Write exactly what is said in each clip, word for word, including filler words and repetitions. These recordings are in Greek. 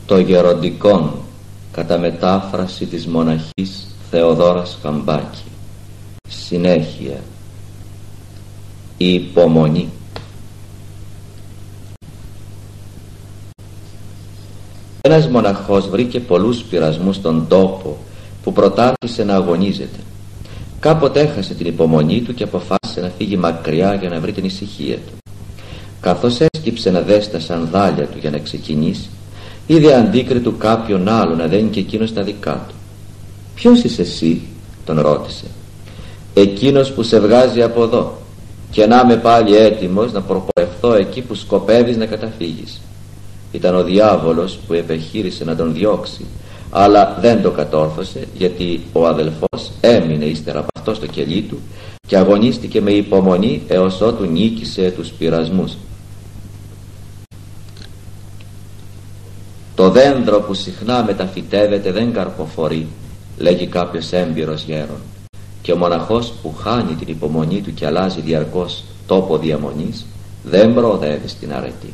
Το γεροντικόν, κατά μετάφραση της μοναχής Θεοδόρας Χαμπάκη. Συνέχεια. Η υπομονή. Ένας μοναχός βρήκε πολλούς πειρασμούς στον τόπο που προτάρχισε να αγωνίζεται. Κάποτε έχασε την υπομονή του και αποφάσισε να φύγει μακριά για να βρει την ησυχία του. Καθώς έσκυψε να δέσει τα σανδάλια του για να ξεκινήσει, είδε αντίκριτου κάποιον άλλο να δένει και εκείνος τα δικά του. «Ποιος είσαι εσύ?» τον ρώτησε. «Εκείνος που σε βγάζει από εδώ, και να είμαι πάλι έτοιμος να προπορευθώ εκεί που σκοπεύεις να καταφύγεις». Ήταν ο διάβολος που επεχείρησε να τον διώξει, αλλά δεν το κατόρθωσε, γιατί ο αδελφός έμεινε ύστερα από αυτό στο κελί του και αγωνίστηκε με υπομονή έως ότου νίκησε τους πειρασμούς. «Το δέντρο που συχνά μεταφυτεύεται δεν καρποφορεί», λέγει κάποιος έμπειρος γέρον, και ο μοναχός που χάνει την υπομονή του και αλλάζει διαρκώς τόπο διαμονής δεν προοδεύει στην αρετή.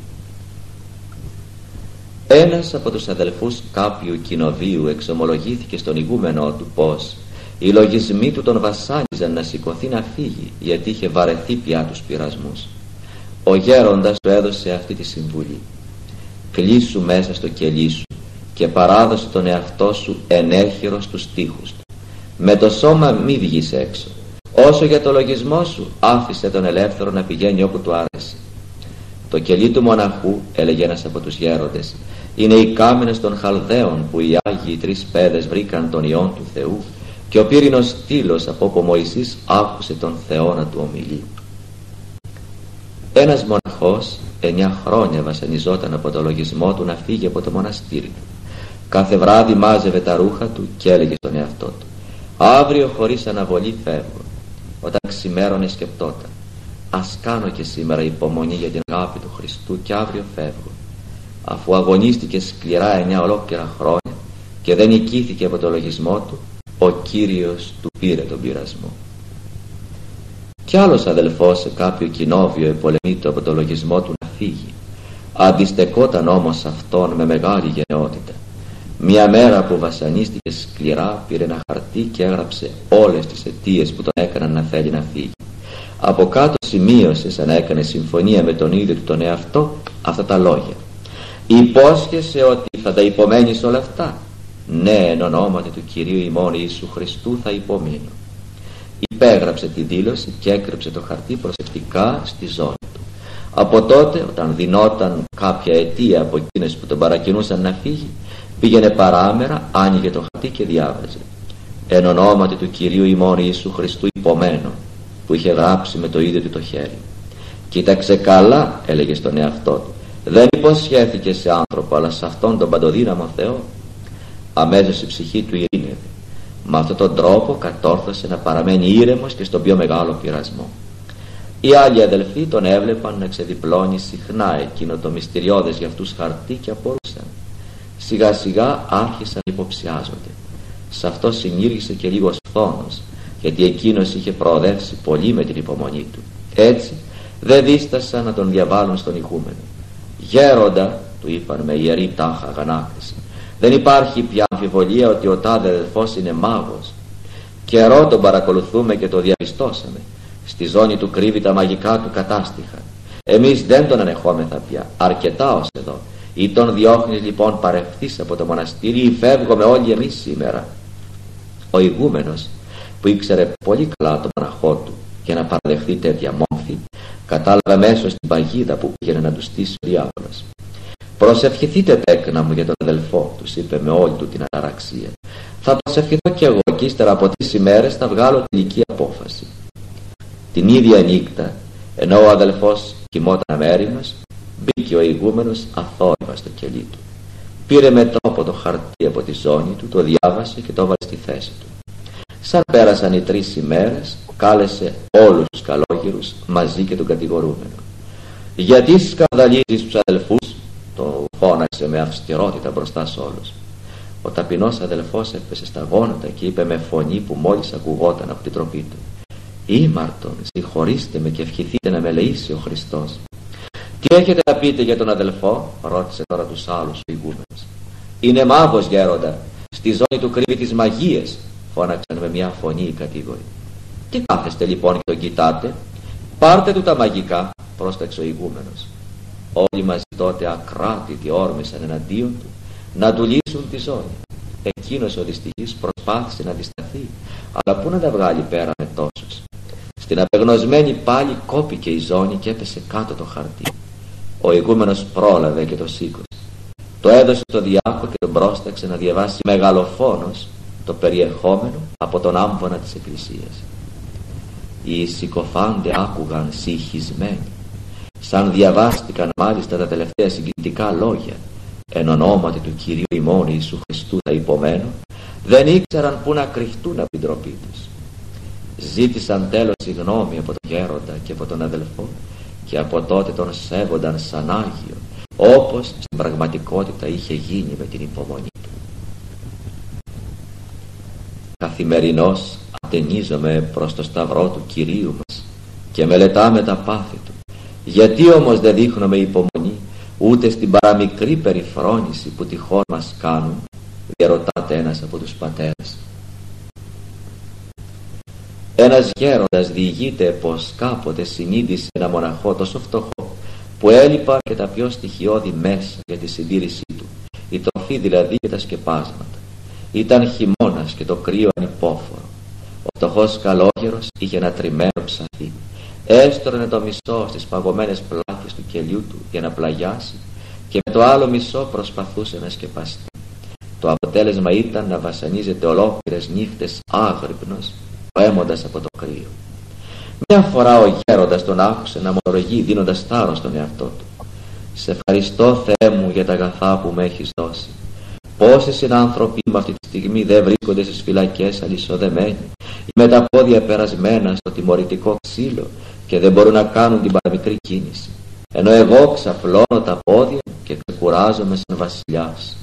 Ένας από τους αδελφούς κάποιου κοινοβίου εξομολογήθηκε στον ηγούμενό του πως οι λογισμοί του τον βασάνιζαν να σηκωθεί να φύγει, γιατί είχε βαρεθεί πια τους πειρασμούς. Ο γέροντας του έδωσε αυτή τη συμβουλή: «Κλείσου μέσα στο κελί σου και παράδοσε τον εαυτό σου ενέχειρο στους τοίχους του. Με το σώμα μη βγεις έξω. Όσο για το λογισμό σου, άφησε τον ελεύθερο να πηγαίνει όπου του άρεσε». Το κελί του μοναχού, έλεγε ένας από τους γέροντες, είναι οι κάμινες των Χαλδαίων που οι Άγιοι τρεις παιδες βρήκαν τον Υιόν του Θεού και ο πύρινος στήλος από όπου ο Μωυσής άκουσε τον Θεό να του ομιλεί. Ένας μοναχός εννιά χρόνια βασανιζόταν από το λογισμό του να φύγει από το μοναστήρι του. Κάθε βράδυ μάζευε τα ρούχα του και έλεγε στον εαυτό του: «Αύριο χωρίς αναβολή φεύγω». Όταν ξημέρωνε σκεπτόταν: «Ας κάνω και σήμερα υπομονή για την αγάπη του Χριστού και αύριο φεύγω». Αφού αγωνίστηκε σκληρά εννιά ολόκληρα χρόνια και δεν νικήθηκε από το λογισμό του, ο Κύριος του πήρε τον πειρασμό. Κι άλλος αδελφός σε κάποιο κοινόβιο επολεμήτω από το λογισμό του να φύγει. Αντιστεκόταν όμως αυτόν με μεγάλη γενναιότητα. Μια μέρα που βασανίστηκε σκληρά, πήρε ένα χαρτί και έγραψε όλες τις αιτίες που τον έκαναν να θέλει να φύγει. Από κάτω σημείωσε, σαν να έκανε συμφωνία με τον ίδιο του τον εαυτό, αυτά τα λόγια: «Υπόσχεσαι ότι θα τα υπομένεις όλα αυτά?» «Ναι, εν ονόματι του Κυρίου ημών Ιησού Χριστού θα υπομείνω». Υπέγραψε τη δήλωση και έκρυψε το χαρτί προσεκτικά στη ζώνη του. Από τότε, όταν δινόταν κάποια αιτία από εκείνες που τον παρακινούσαν να φύγει, πήγαινε παράμερα, άνοιγε το χαρτί και διάβαζε: «Εν ονόματι του Κυρίου ημών Ιησού Χριστού υπομένω», που είχε γράψει με το ίδιο του το χέρι. «Κοίταξε καλά», έλεγε στον εαυτό του, «δεν υποσχέθηκε σε άνθρωπο, αλλά σε αυτόν τον παντοδύναμο Θεό». Αμέσως η ψυχή του ειρήνευε. Με αυτόν τον τρόπο κατόρθωσε να παραμένει ήρεμος και στον πιο μεγάλο πειρασμό. Οι άλλοι αδελφοί τον έβλεπαν να ξεδιπλώνει συχνά εκείνο το μυστηριώδες για αυτούς χαρτί και απορούσαν. Σιγά σιγά άρχισαν να υποψιάζονται. Σε αυτό συνήργησε και λίγος φθόνος, γιατί εκείνος είχε προοδεύσει πολύ με την υπομονή του. Έτσι δεν δίστασαν να τον διαβάλουν στον ηγούμενο. «Γέροντα», του είπαν με ιερή τάχα αγανάκτηση, «δεν υπάρχει πια αμφιβολία ότι ο τάδε αδελφός είναι μάγος. Καιρό τον παρακολουθούμε και το διαπιστώσαμε. Στη ζώνη του κρύβει τα μαγικά του κατάστοιχα. Εμείς δεν τον ανεχόμεθα πια, αρκετά ως εδώ. Ή τον διώχνεις λοιπόν παρευθείς από το μοναστήρι, ή φεύγουμε όλοι εμείς σήμερα». Ο ηγούμενος, που ήξερε πολύ καλά τον μοναχό του για να παραδεχθεί τέτοια μόμφη, κατάλαβε αμέσως την παγίδα που πήγαινε να του στήσει ο διάβολος. «Προσευχηθείτε, τέκνα μου, για τον αδελφό», τους είπε με όλη του την αταραξία. «Θα προσευχηθώ κι εγώ και ύστερα από τρεις ημέρες θα βγάλω τελική απόφαση». Την ίδια νύχτα, ενώ ο αδελφός κοιμόταν αμέριμνος, μπήκε ο ηγούμενος αθόρυβα στο κελί του. Πήρε με τρόπο το χαρτί από τη ζώνη του, το διάβασε και το έβαλε στη θέση του. Σαν πέρασαν οι τρεις ημέρες, κάλεσε όλους τους καλόγερους μαζί και τον κατηγορούμενο. «Γιατί σκανδαλίζεις τους αδελφούς?» το φώναξε με αυστηρότητα μπροστά σε όλους. Ο ταπεινός αδελφός έπεσε στα γόνατα και είπε με φωνή που μόλις ακουγόταν από την τροπή του: «Ήμαρτον, συγχωρήστε με και ευχηθείτε να με ελεήσει ο Χριστός». «Τι έχετε να πείτε για τον αδελφό?» ρώτησε τώρα τους άλλους ο ηγούμενος. Είναι μάγος, γέροντα, στη ζώνη του κρύβει τις μαγείες, φώναξαν με μια φωνή οι κατήγοροι. Τι κάθεστε λοιπόν και τον κοιτάτε? Πάρτε του τα μαγικά, πρόσταξε ο ηγούμενος. Όλοι μαζί τότε ακράτητοι όρμησαν εναντίον του να του λύσουν τη ζώνη. Εκείνος ο δυστυχής προσπάθησε να αντισταθεί, αλλά πού να τα βγάλει πέρα με τόσους? Στην απεγνωσμένη πάλι κόπηκε η ζώνη και έπεσε κάτω το χαρτί. Ο ηγούμενος πρόλαβε και το σήκωσε. Το έδωσε στο διάκο και τον πρόσταξε να διαβάσει μεγαλοφόνος το περιεχόμενο από τον άμβονα της εκκλησίας. Οι συκοφάντε άκουγαν συγχυσμένοι, σαν διαβάστηκαν μάλιστα τα τελευταία συγκινητικά λόγια εν ονόματι του Κυρίου ημών Ιησού Χριστού τα υπομένου, δεν ήξεραν πού να κρυφτούν από την τροπή τους. Ζήτησαν τέλος συγγνώμη από τον γέροντα και από τον αδελφό και από τότε τον σέβονταν σαν Άγιο, όπως στην πραγματικότητα είχε γίνει με την υπομονή του. Καθημερινώς ατενίζομαι προς το σταυρό του Κυρίου μας και μελετάμε τα πάθη του. Γιατί όμως δεν δείχνουμε υπομονή ούτε στην παραμικρή περιφρόνηση που τυχόν μας κάνουν? Διαρωτάται ένας από τους πατέρες. Ένας γέροντας διηγείται πως κάποτε συνείδησε ένα μοναχό τόσο φτωχό που έλειπαν και τα πιο στοιχειώδη μέσα για τη συντήρησή του, η τροφή δηλαδή και τα σκεπάσματα. Ήταν χειμώνας και το κρύο ανυπόφορο. Ο φτωχός καλόγερος είχε ένα τριμμένο ψαθί. Έστρωνε το μισό στις παγωμένες πλάκες του κελιού του για να πλαγιάσει και με το άλλο μισό προσπαθούσε να σκεπαστεί. Το αποτέλεσμα ήταν να βασανίζεται ολόκληρες νύχτες άγρυπνος, προέμοντας από το κρύο. Μια φορά ο γέροντας τον άκουσε να μορογεί δίνοντας θάρρος στον εαυτό του. «Σε ευχαριστώ, Θεέ μου, για τα αγαθά που με έχεις δώσει. Πόσοι συνάνθρωποι με αυτή τη στιγμή δεν βρίσκονται στις φυλακές αλυσοδεμένοι ή με τα πόδια περασμένα στο τιμωρητικό ξύλο και δεν μπορούν να κάνουν την παραμικρή κίνηση, ενώ εγώ ξαπλώνω τα πόδια και ξεκουράζομαι σαν βασιλιάς».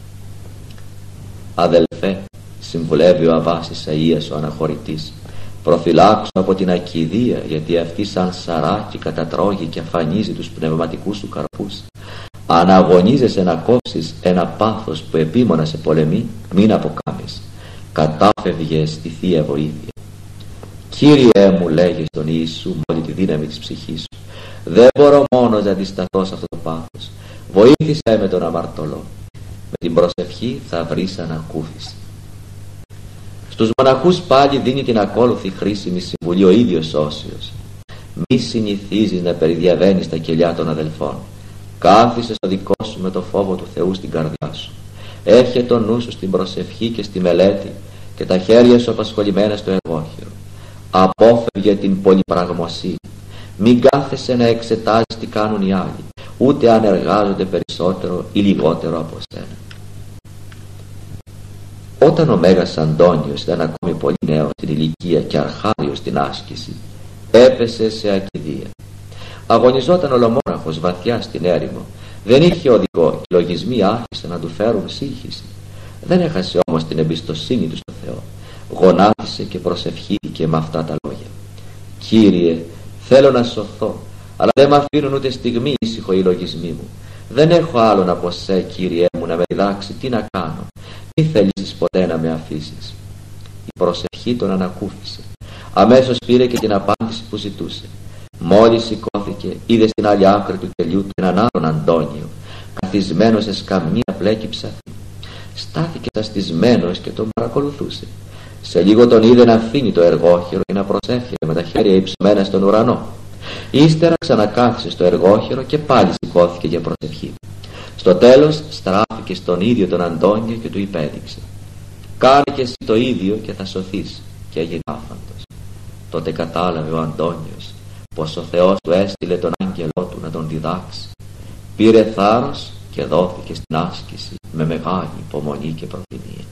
«Αδελφέ», συμβουλεύει ο Αββάς Ισαΐας ο αναχωρητής, «προφυλάξω από την ακηδία, γιατί αυτή σαν σαράκι κατατρώγει και αφανίζει τους πνευματικούς σου καρπούς. Αν αγωνίζεσαι να κόψεις ένα πάθος που επίμονα σε πολεμή, μην αποκάμεις. Κατάφευγε στη Θεία Βοήθεια». «Κύριε μου», λέγει στον Ιησού με όλη τη δύναμη της ψυχής σου, «δεν μπορώ μόνος να αντισταθώ σε αυτό το πάθος. Βοήθησέ με τον αμαρτωλό. Με την προσευχή θα βρεις ανακούφιση». Στους μοναχούς πάλι δίνει την ακόλουθη χρήσιμη συμβουλή ο ίδιος Όσιος. «Μη συνηθίζεις να περιδιαβαίνεις τα κελιά των αδελφών. Κάθισε στο δικό σου με το φόβο του Θεού στην καρδιά σου. Έχε το νου σου στην προσευχή και στη μελέτη και τα χέρια σου απασχολημένα στο εργόχειρο. Απόφευγε την πολυπραγμοσύνη. Μην κάθεσαι να εξετάζεις τι κάνουν οι άλλοι, ούτε αν εργάζονται περισσότερο ή λιγότερο από σένα». Όταν ο Μέγας Αντώνιος ήταν ακόμη πολύ νέος στην ηλικία και αρχάριος στην άσκηση, έπεσε σε ακηδία. Αγωνιζόταν ολομόναχος βαθιά στην έρημο. Δεν είχε οδηγό και οι λογισμοί άρχισαν να του φέρουν σύγχυση. Δεν έχασε όμως την εμπιστοσύνη του στο Θεό. Γονάτισε και προσευχήθηκε με αυτά τα λόγια. «Κύριε, θέλω να σωθώ, αλλά δεν με αφήνουν ούτε στιγμή ήσυχο οι λογισμοί μου. Δεν έχω άλλον από σε, Κύριε μου, να με διδάξει τι να κάνω. Μη θελήσεις ποτέ να με αφήσεις». Η προσευχή τον ανακούφισε. Αμέσως πήρε και την απάντηση που ζητούσε. Μόλις σηκώθηκε, είδε στην άλλη άκρη του κελιού του έναν άλλον Αντώνιο, καθισμένο σε σκαμνία πλέκη ψαθή. Στάθηκε σαστισμένος και τον παρακολουθούσε. Σε λίγο τον είδε να αφήνει το εργόχειρο και να προσεύχεται με τα χέρια υψωμένα στον ουρανό. Ύστερα ξανακάθισε στο εργόχειρο και πάλι σηκώθηκε για προσευχή. Στο τέλος στράφηκε στον ίδιο τον Αντώνιο και του υπέδειξε: «Κάνε και εσύ το ίδιο και θα σωθείς», και έγινε άφαντος. Τότε κατάλαβε ο Αντώνιος πως ο Θεός του έστειλε τον άγγελό του να τον διδάξει. Πήρε θάρρος και δόθηκε στην άσκηση με μεγάλη υπομονή και προθυμία.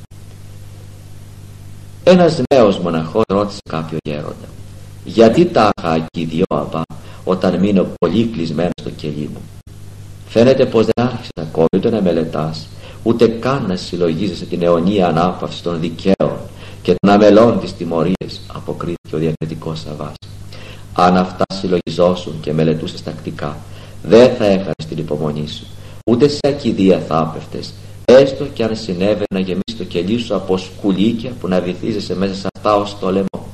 Ένας νέος μοναχός ρώτησε κάποιο γέροντα: «Γιατί τάχα ακηδιώ, Αββά, όταν μείνω πολύ κλεισμένο στο κελί μου?» «Φαίνεται πως δεν άρχισες ακόμη ούτε να μελετάς, ούτε καν να συλλογίζεσαι την αιωνία ανάπαυση των δικαίων και των αμελών της τιμωρίας», αποκρίθηκε ο διακριτικός Αββάς. «Αν αυτά συλλογιζόσουν και μελετούσες τακτικά, δεν θα έχανες την υπομονή σου, ούτε σε ακηδία θα άπευτες, έστω και αν συνέβαινε να γεμίσει το κελί σου από σκουλίκια που να βυθίζεσαι μέσα σε αυτά ως το λαιμό του.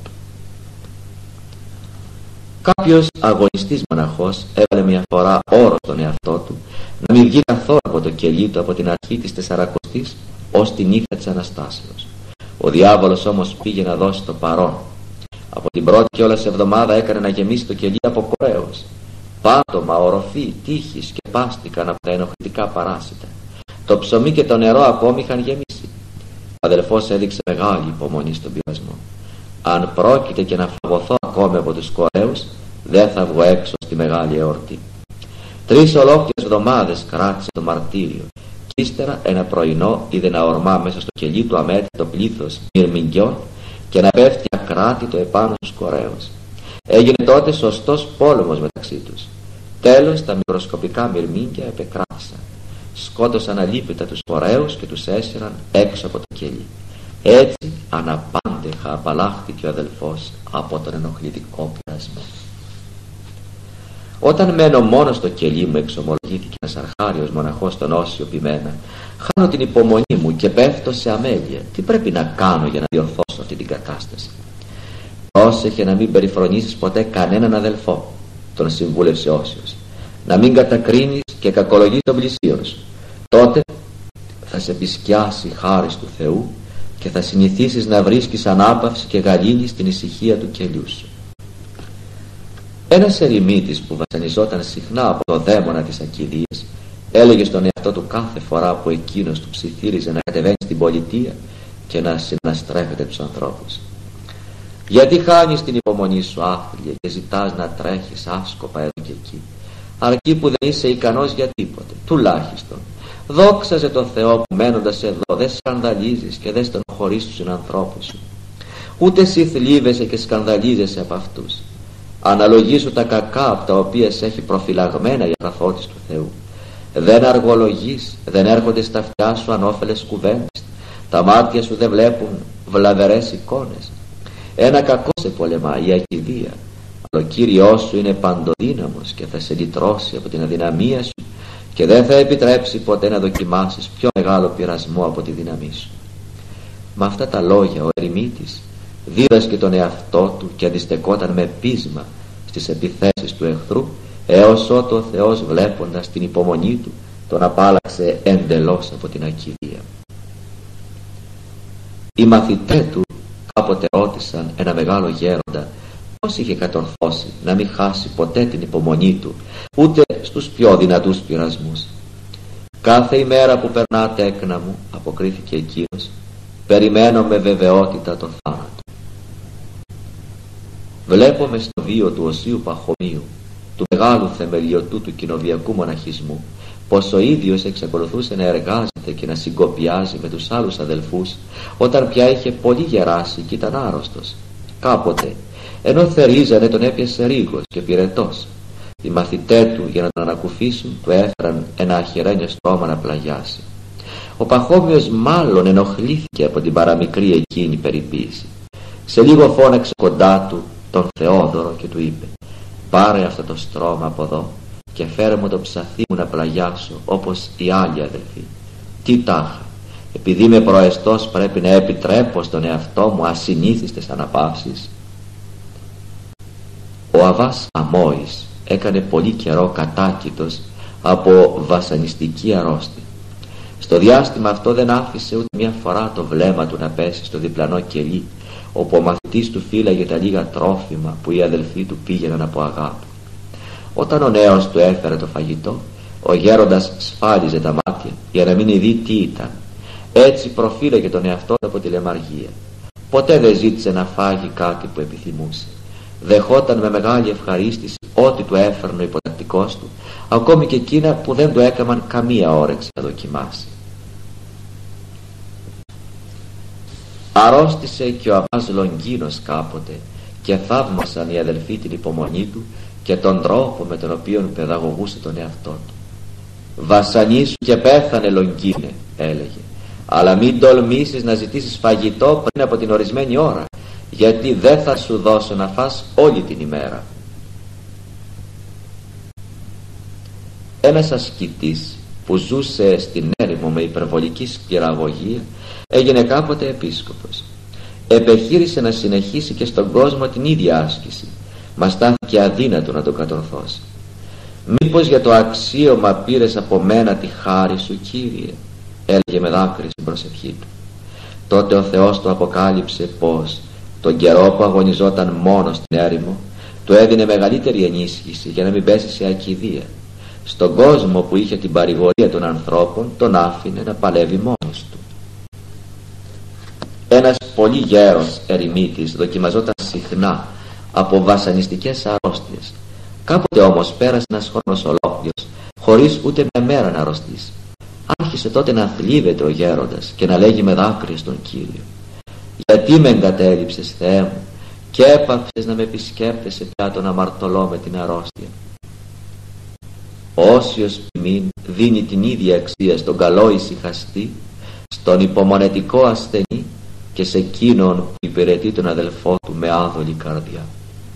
Κάποιος αγωνιστής μοναχός έβαλε μια φορά όρο στον εαυτό του να μην βγει καθόλου από το κελί του από την αρχή της Τεσσαρακοστής ως την νύχτα της Αναστάσεως. Ο διάβολος όμως πήγε να δώσει το παρόν. Από την πρώτη κιόλας εβδομάδα έκανε να γεμίσει το κελί από κορέως. Πάτωμα, οροφή, τείχης και πάστηκαν από τα ενοχλητικά παράσιτα. Το ψωμί και το νερό ακόμη είχαν γεμίσει. Ο αδελφός έδειξε μεγάλη υπομονή στον πειρασμό. Αν πρόκειται και να φαγωθώ ακόμη από τους κορέους, δεν θα βγω έξω στη μεγάλη εορτή. Τρεις ολόκληρες εβδομάδες κράτησε το μαρτύριο. Κι ύστερα ένα πρωινό είδε να ορμά μέσα στο κελί του αμέτρητο πλήθος μυρμηγκιών και να πέφτει ακράτητο επάνω στους κορέους. Έγινε τότε σωστός πόλεμος μεταξύ τους. Τέλος τα μικροσκοπικά μυρμήγκια επεκράτησαν. Σκότωσαν αλίπητα τους κορέους και τους έσυραν έξω από το κελί. Έτσι αναπάντεχα απαλλάχθηκε ο αδελφός από τον ενοχλητικό πειρασμό. Όταν μένω μόνο στο κελί μου, εξομολογήθηκε ένας αρχάριος μοναχός στον Όσιο Ποιμένα, χάνω την υπομονή μου και πέφτω σε αμέλεια. Τι πρέπει να κάνω για να διορθώσω αυτή την κατάσταση? Πρόσεχε να μην περιφρονήσεις ποτέ κανέναν αδελφό, τον συμβούλευσε Όσιος. Να μην κατακρίνεις και κακολογείς τον πλησίον σου. Τότε θα σε επισκιάσει η χάρις του Θεού και θα συνηθίσεις να βρίσκεις ανάπαυση και γαλήνη στην ησυχία του κελιού σου. Ένας ερημίτης που βασανιζόταν συχνά από το δαίμονα της ακηδείας έλεγε στον εαυτό του κάθε φορά που εκείνος του ψιθύριζε να κατεβαίνει στην πολιτεία και να συναστρέφεται τους ανθρώπους: γιατί χάνεις την υπομονή σου, άθλιε, και ζητάς να τρέχεις άσκοπα εδώ και εκεί, αρκεί που δεν είσαι ικανός για τίποτε? Τουλάχιστον δόξαζε τον Θεό που μένοντας εδώ δεν σκανδαλίζεις και δεν στενοχωρείς τους συνανθρώπους σου. Ούτε εσύ θλίβεσαι και σκανδαλίζεσαι από αυτούς. Αναλογήσου τα κακά από τα οποία σε έχει προφυλαγμένα η αγαθότης του Θεού. Δεν αργολογείς, δεν έρχονται στα αυτιά σου ανώφελες κουβέντες, τα μάτια σου δεν βλέπουν βλαβερές εικόνες. Ένα κακό σε πολεμά, η ακηδεία, αλλά ο Κύριος σου είναι παντοδύναμος και θα σε λυτρώσει από την αδυναμία σου και δεν θα επιτρέψει ποτέ να δοκιμάσεις πιο μεγάλο πειρασμό από τη δύναμή σου. Με αυτά τα λόγια ο ερημίτης δίδασκε τον εαυτό του και αντιστεκόταν με πείσμα στις επιθέσεις του εχθρού, έως ότου ο Θεός, βλέποντας την υπομονή του, τον απάλλαξε εντελώς από την ακηδεία. Οι μαθητές του κάποτε ρώτησαν ένα μεγάλο γέροντα πώς είχε κατορθώσει να μην χάσει ποτέ την υπομονή του ούτε στους πιο δυνατούς πειρασμούς. «Κάθε ημέρα που περνά τέκνα μου», αποκρίθηκε εκείνος, «περιμένω με βεβαιότητα το θάνατο». Βλέπουμε στο βίο του Οσίου Παχωμίου, του μεγάλου θεμελιωτού του κοινοβιακού μοναχισμού, πως ο ίδιος εξακολουθούσε να εργάζεται και να συγκοπιάζει με τους άλλους αδελφούς όταν πια είχε πολύ γεράσει και ήταν άρρωστος. Κάποτε, ενώ θερίζανε, τον έπιασε ρίγος και πυρετός. Οι μαθητές του, για να τον ανακουφίσουν, του έφεραν ένα αχυρένιο στόμα να πλαγιάσει. Ο Παχώμιος μάλλον ενοχλήθηκε από την παραμικρή εκείνη περιποίηση. Σε λίγο φώναξε κοντά του τον Θεόδωρο και του είπε: «Πάρε αυτό το στρώμα από εδώ και φέρε μου το ψαθί μου να πλαγιάσω όπως οι άλλοι αδελφοί». «Τι τάχα, επειδή είμαι προεστός πρέπει να επιτρέπω στον εαυτό μου ασυνήθιστες αναπαύσεις?» Ο Αββάς Αμόης έκανε πολύ καιρό κατάκητος από βασανιστική αρρώστια. Στο διάστημα αυτό δεν άφησε ούτε μια φορά το βλέμμα του να πέσει στο διπλανό κελί, όπου ο μαθητής του φύλαγε τα λίγα τρόφιμα που οι αδελφοί του πήγαιναν από αγάπη. Όταν ο νέος του έφερε το φαγητό, ο γέροντας σφάλιζε τα μάτια για να μην δει τι ήταν. Έτσι προφύλαγε τον εαυτό του από τη λαιμαργία. Ποτέ δεν ζήτησε να φάγει κάτι που επιθυμούσε. Δεχόταν με μεγάλη ευχαρίστηση ό,τι του έφερνε ο υποτακτικός του, ακόμη και εκείνα που δεν του έκαναν καμία όρεξη να δοκιμάσει. Αρρώστησε και ο Αββάς Λονγκίνος κάποτε και θαύμασαν οι αδελφοί την υπομονή του και τον τρόπο με τον οποίο παιδαγωγούσε τον εαυτό του. «Βασανίσου και πέθανε, Λονγκίνε», έλεγε, «αλλά μην τολμήσεις να ζητήσεις φαγητό πριν από την ορισμένη ώρα, γιατί δεν θα σου δώσω να φας όλη την ημέρα». Ένας ασκητής που ζούσε στην έρημο με υπερβολική σκληραγωγία, έγινε κάποτε επίσκοπος. Επεχείρησε να συνεχίσει και στον κόσμο την ίδια άσκηση, μα στάθηκε αδύνατο να το κατορθώσει. «Μήπως για το αξίωμα πήρες από μένα τη χάρη σου, Κύριε?» έλεγε με δάκρυ στην προσευχή του. Τότε ο Θεός του αποκάλυψε πως τον καιρό που αγωνιζόταν μόνο στην έρημο του έδινε μεγαλύτερη ενίσχυση για να μην πέσει σε ακηδία. Στον κόσμο που είχε την παρηγορία των ανθρώπων τον άφηνε να παλεύει μόνος του. Ένας πολύ γέρος ερημίτης δοκιμαζόταν συχνά από βασανιστικές αρρώστιες. Κάποτε όμως πέρασε ένας χρόνος ολόκληρος χωρίς ούτε μια μέρα να αρρωστήσει. Άρχισε τότε να θλίβεται ο γέροντας και να λέγει με δάκρυα στον Κύριο: «Γιατί με εγκατέλειψες, Θεέ μου, και έπαυσες να με επισκέπτεσαι πια τον αμαρτωλό με την αρρώστια?» Όσιος ποιμήν δίνει την ίδια αξία στον καλό ησυχαστή, στον υπομονετικό ασθενή και σε εκείνον που υπηρετεί τον αδελφό του με άδολη καρδιά.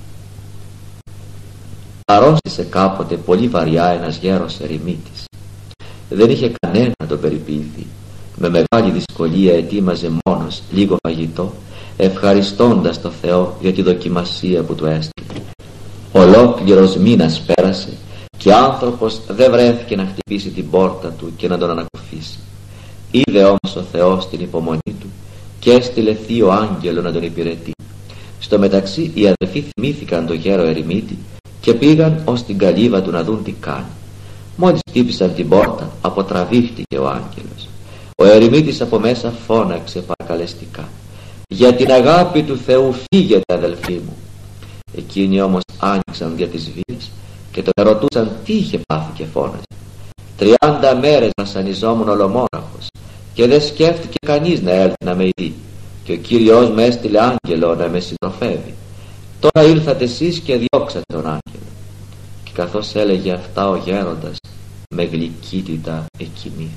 Αρρώστησε κάποτε πολύ βαριά ένας γέρος ερημίτης. Δεν είχε κανένα να τον περιποιηθεί. Με μεγάλη δυσκολία ετοίμαζε μόνος λίγο φαγητό, ευχαριστώντας το Θεό για τη δοκιμασία που του έστειλε. Ολόκληρος μήνας πέρασε και άνθρωπος δεν βρέθηκε να χτυπήσει την πόρτα του και να τον ανακουφίσει. Είδε όμως ο Θεός την υπομονή του και έστειλε θείο άγγελο να τον υπηρετεί. Στο μεταξύ οι αδελφοί θυμήθηκαν το γέρο ερημίτη και πήγαν ως την καλύβα του να δουν τι κάνει. Μόλις χτύπησαν την πόρτα, αποτραβήχτηκε ο άγγελος. Ο ερημίτης από μέσα φώναξε παρακαλεστικά: «Για την αγάπη του Θεού φύγετε, αδελφοί μου!» Εκείνοι όμως άνοιξαν δια τις βίες και τον ερωτούσαν τι είχε πάθει και φώναζε. «Τριάντα μέρες βασανιζόμουν ολομόναχος και δεν σκέφτηκε κανείς να έλθει να με ειδεί, και ο Κύριος με έστειλε άγγελο να με συντροφεύει. Τώρα ήρθατε εσείς και διώξατε τον άγγελο». Και καθώς έλεγε αυτά ο γέροντας, με γλυκύτητα εκοιμήθη.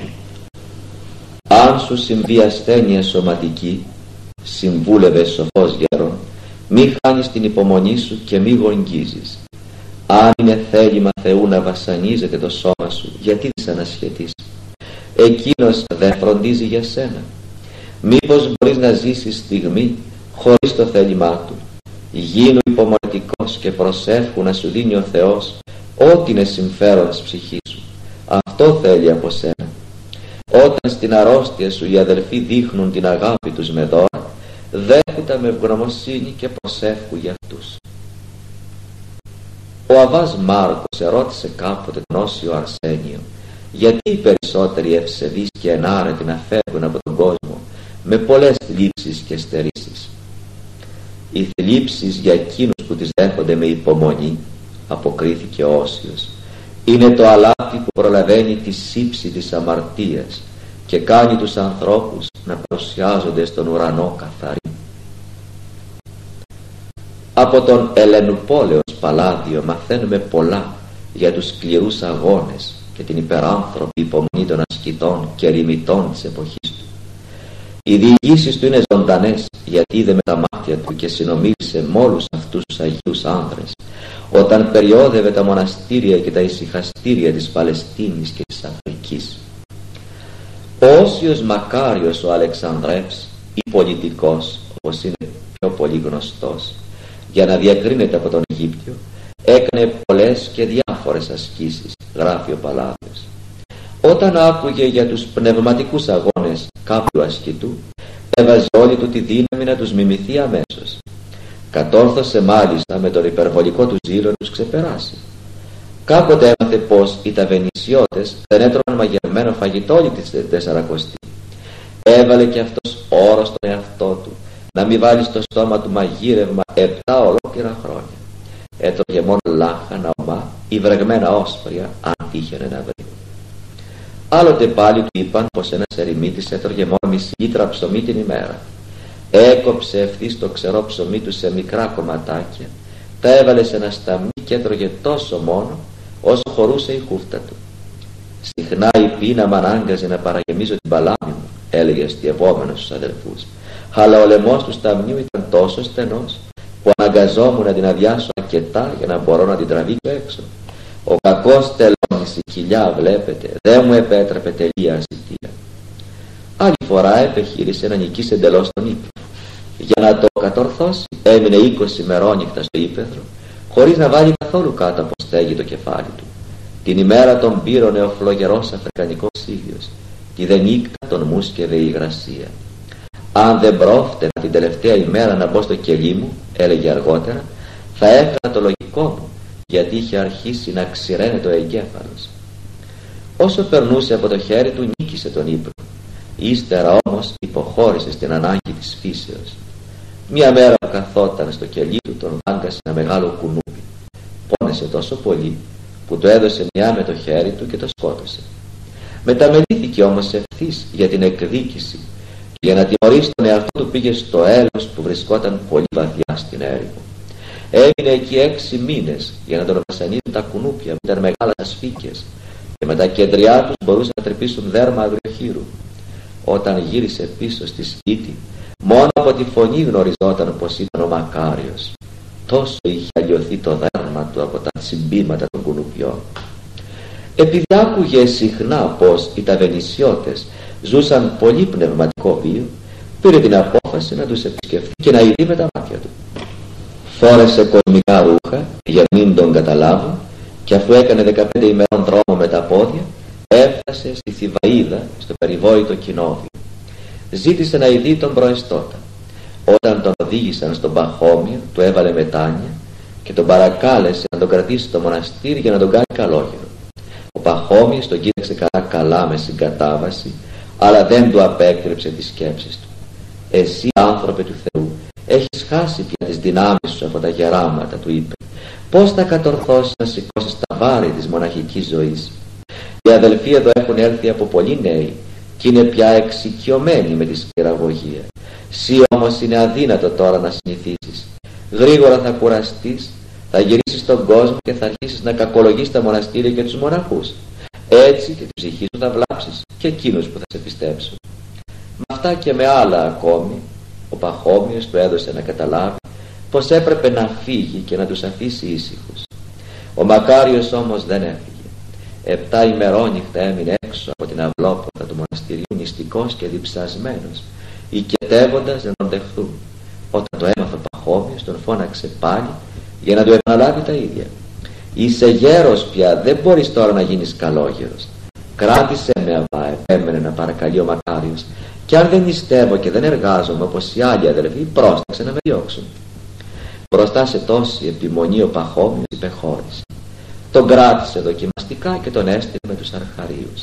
«Αν σου συμβεί ασθένεια σωματική, συμβούλευε σοφός γέρον, μη χάνεις την υπομονή σου και μη γογγίζεις. Αν είναι θέλημα Θεού να βασανίζεται το σώμα σου, γιατί δεν σε ανασχετείς? Εκείνος δεν φροντίζει για σένα. Μήπως μπορείς να ζήσεις στιγμή χωρίς το θέλημά του? Γίνου υπομονετικός και προσεύχου να σου δίνει ο Θεός ό,τι είναι συμφέρον της ψυχής σου. Αυτό θέλει από σένα. Όταν στην αρρώστια σου οι αδελφοί δείχνουν την αγάπη τους με δώρα, δέχουτα με ευγνωμοσύνη και προσεύχου για αυτούς». Ο Αββάς Μάρκος ερώτησε κάποτε τον Όσιο Αρσένιο γιατί οι περισσότεροι ευσεβείς και ενάρετοι να φεύγουν από τον κόσμο με πολλές θλίψεις και στερήσεις. «Οι θλίψεις για εκείνους που τις δέχονται με υπομονή», αποκρίθηκε ο Όσιος, «είναι το αλάτι που προλαβαίνει τη σύψη της αμαρτίας και κάνει τους ανθρώπους να παρουσιάζονται στον ουρανό καθαροί». Από τον Ελενουπόλεως Παλάδιο μαθαίνουμε πολλά για τους σκληρούς αγώνες και την υπεράνθρωπη υπομονή των ασκητών και ερημιτών της εποχής του. Οι διηγήσεις του είναι ζωντανές, γιατί είδε με τα μάτια του και συνομίλησε με όλους αυτούς τους αγίους άνδρες όταν περιόδευε τα μοναστήρια και τα ησυχαστήρια της Παλαιστίνης και της Αφρικής. Ο Όσιος Μακάριος ο Αλεξανδρεύς, ή πολιτικός όπως είναι πιο πολύ γνωστός, για να διακρίνεται από τον Αιγύπτιο, έκανε πολλές και διάφορες ασκήσεις, γράφει ο Παλάδιος. Όταν άκουγε για τους πνευματικούς αγώνες κάποιου ασκητού, έβαζε όλη του τη δύναμη να τους μιμηθεί αμέσως. Κατόρθωσε μάλιστα με τον υπερβολικό του ζήλο να τους ξεπεράσει. Κάποτε έμαθε πως οι ταβενισιώτες δεν έτρωγαν μαγειρεμένο φαγητό όλη τη Τεσσαρακοστή. Έβαλε και αυτός όρο στον εαυτό του να μην βάλει στο στόμα του μαγείρευμα επτά ολόκληρα χρόνια. Έτρωγε μόνο λάχανα, ομά ή βρεγμένα όσπρια, αν τύχαινε να βρει. Άλλοτε πάλι του είπαν πως ένας ερημίτης έτρωγε μόνο μισή λίτρα ψωμί την ημέρα. Έκοψε ευθύς το ξερό ψωμί του σε μικρά κομματάκια, τα έβαλε σε ένα σταμνί και έτρωγε τόσο μόνο όσο χωρούσε η χούφτα του. «Συχνά η πείνα μ' ανάγκαζε να παραγεμίζω την παλάμη μου», έλεγε αστειευόμενος στους αδελφούς, «αλλά ο λαιμός του σταμνίου ήταν τόσο στενός που αναγκαζόμουν να την αδειάσω αρκετά για να μπορώ να την τραβήξω έξω. Ο κακός τελώνης η κοιλιά βλέπετε, δεν μου επέτρεπε τελεία ασυτεία. Άλλη φορά επιχείρησε να νικήσει εντελώς τον ύπνο. Για να το κατορθώσει έμεινε είκοσι μερόνυχτα στο ύπαιδρο, χωρίς να βάλει καθόλου κάτω από στέγη το κεφάλι του. Την ημέρα τον πήρωνε ο φλογερός αφρικανικός ήλιος, τη δε νύχτα τον μούσκευε η υγρασία. Αν δεν πρόφτενα την τελευταία ημέρα να μπω στο κελί μου, έλεγε αργότερα, θα έκανα το λογικό μου, γιατί είχε αρχίσει να ξηραίνεται ο εγκέφαλος. Όσο περνούσε από το χέρι του, νίκησε τον ύπνο. Ύστερα όμως υποχώρησε στην ανάγκη της φύσεως. Μια μέρα που καθόταν στο κελί του, τον βάγκασε ένα μεγάλο κουνούπι. Πόνεσε τόσο πολύ που του έδωσε μια με το χέρι του και το σκότωσε. Μεταμελήθηκε όμως ευθύς για την εκδίκηση και για να τιμωρήσει τον εαυτό του πήγε στο έλεος που βρισκόταν πολύ βαθιά στην έρημο. Έμεινε εκεί έξι μήνες για να τον βασανίζουν τα κουνούπια που ήταν μεγάλα σφίκες και με τα κεντριά τους μπορούσαν να τρυπήσουν δέρμα αγριοχείρου. Όταν γύρισε πίσω στη σπίτι, μόνο από τη φωνή γνωριζόταν πως ήταν ο Μακάριος. Τόσο είχε αλλοιωθεί το δέρμα του από τα τσιμπήματα των κουνουπιών. Επειδή άκουγε συχνά πως οι ταβενισιώτες ζούσαν πολύ πνευματικό βίο, πήρε την απόφαση να τους επισκεφθεί και να ειδεί με τα μάτια του. Φόρεσε κοσμικά ρούχα για να μην τον καταλάβουν και αφού έκανε δεκαπέντε ημερών δρόμο με τα πόδια, έφτασε στη Θηβαΐδα, στο περιβόητο κοινόβιο. Ζήτησε να ειδεί τον προεστώτα. Όταν τον οδήγησαν στον Παχώμιο, του έβαλε μετάνια και τον παρακάλεσε να τον κρατήσει στο μοναστήρι για να τον κάνει καλόγερο. Ο Παχώμιος τον κοίταξε καλά καλά με συγκατάβαση, αλλά δεν του απέκρυψε τις σκέψεις του. Εσύ, άνθρωπε του Θεού, έχεις χάσει πια τις δυνάμεις σου από τα γεράματα, του είπε. Πώς θα κατορθώσεις να σηκώσεις τα βάρη της μοναχικής ζωής? Οι αδελφοί εδώ έχουν έρθει από πολύ νέοι και είναι πια εξοικειωμένοι με τη σκληραγωγία. Συ όμως είναι αδύνατο τώρα να συνηθίσεις. Γρήγορα θα κουραστείς, θα γυρίσεις στον κόσμο και θα αρχίσεις να κακολογείς τα μοναστήρια και τους μοναχούς. Έτσι και την ψυχή σου θα βλάψεις και εκείνους που θα σε πιστέψουν. Με αυτά και με άλλα ακόμη, ο Παχώμιος του έδωσε να καταλάβει πως έπρεπε να φύγει και να τους αφήσει ήσυχους. Ο Μακάριος όμως δεν έφυγε. Επτά ημερόνυχτα έμεινε έξω από την αυλόπορτα του μοναστηριού, νηστικός και διψασμένος, οικετεύοντας να τον δεχθούν. Όταν το έμαθε ο Παχώμιος, τον φώναξε πάλι για να του επαναλάβει τα ίδια. Είσαι γέρος πια, δεν μπορείς τώρα να γίνεις καλόγερος. Κράτησε με αβά, επέμενε να παρακαλεί ο Μακάριος, και αν δεν νηστεύω και δεν εργάζομαι όπως οι άλλοι αδελφοί, πρόσταξε να με διώξουν. Μπροστά σε τόση επιμονή ο Παχώμιος υπεχώρησε. Τον κράτησε δοκιμαστικά και τον έστειλε με τους αρχαρίους.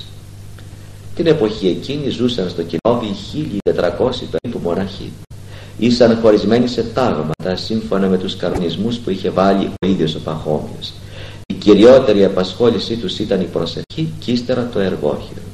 Την εποχή εκείνη ζούσαν στο κοινόβι χίλια τετρακόσιοι περίπου μοναχοί. Ήσαν χωρισμένοι σε τάγματα σύμφωνα με τους κανονισμούς που είχε βάλει ο ίδιος ο Παχώμιος. Η κυριότερη απασχόλησή τους ήταν η προσευχή και ύστερα το εργόχειρο.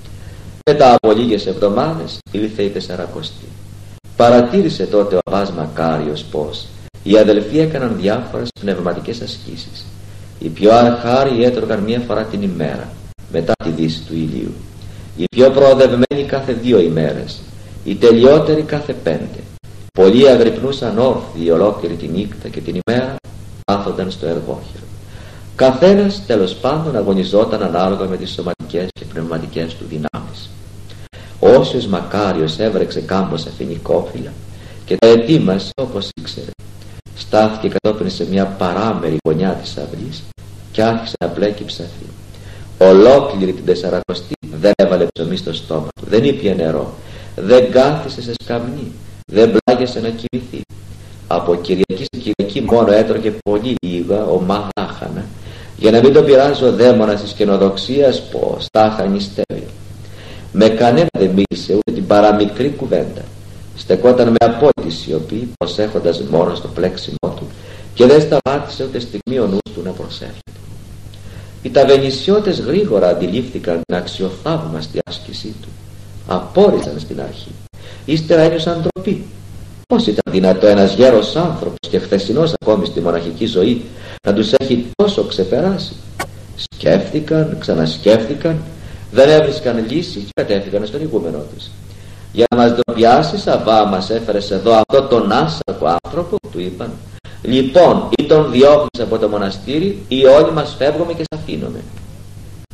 Μετά από λίγες εβδομάδες ήλθε η Τεσσαρακοστή. Παρατήρησε τότε ο Αββάς Μακάριος πως οι αδελφοί έκαναν διάφορες πνευματικές ασκήσεις. Οι πιο αρχάριοι έτρωγαν μία φορά την ημέρα, μετά τη δύση του ηλίου. Οι πιο προοδευμένοι κάθε δύο ημέρες, οι τελειότεροι κάθε πέντε. Πολλοί αγρυπνούσαν όρθιοι ολόκληρη τη νύχτα και την ημέρα κάθονταν στο εργόχειρο. Καθένας τέλος πάντων αγωνιζόταν ανάλογα με τις σωματικές και πνευματικές του δυνάμεις. Όσιος Μακάριος έβρεξε κάμποσα φοινικόφυλλα και τα ετοίμασε όπως ήξερε, στάθηκε κατόπιν σε μια παράμερη γωνιά της αυλής και άρχισε να πλέκει ψαθή. Ολόκληρη την Τεσσαρακοστή δεν έβαλε ψωμί στο στόμα του, δεν ήπιε νερό, δεν κάθισε σε σκαμνί, δεν πλάγιασε να κοιμηθεί. Από Κυριακή σε Κυριακή μόνο έτρωγε πολύ λίγα ομά λάχανα, για να μην τον πειράζει ο δαίμονας της καινοδοξίας πως τα είχα νηστεύει. Με κανένα δεν μίλησε ούτε την παραμικρή κουβέντα. Στεκόταν με απόλυτη σιωπή, προσέχοντας μόνο στο πλέξιμό του, και δεν σταμάτησε ούτε στιγμή ο νους του να προσεύχεται. Οι ταβενισιώτες γρήγορα αντιλήφθηκαν την αξιοθαύμαστη άσκησή του. Απόρρισαν στην αρχή. Ύστερα ένιωσαν ντροπή. Πώς ήταν δυνατό ένας γέρος άνθρωπος και χθεσινός ακόμη στη μοναχική ζωή να τους έχει τόσο ξεπεράσει? Σκέφτηκαν, ξανασκέφτηκαν, δεν έβρισκαν λύση και κατέφυγαν στον ηγούμενό τους. Για να μας ντροπιάσεις, Αββά, μας έφερες εδώ αυτό τον άσακο άνθρωπο, του είπαν. Λοιπόν, ή τον διώχνεις από το μοναστήρι ή όλοι μας φεύγουμε και σ' αφήνουμε.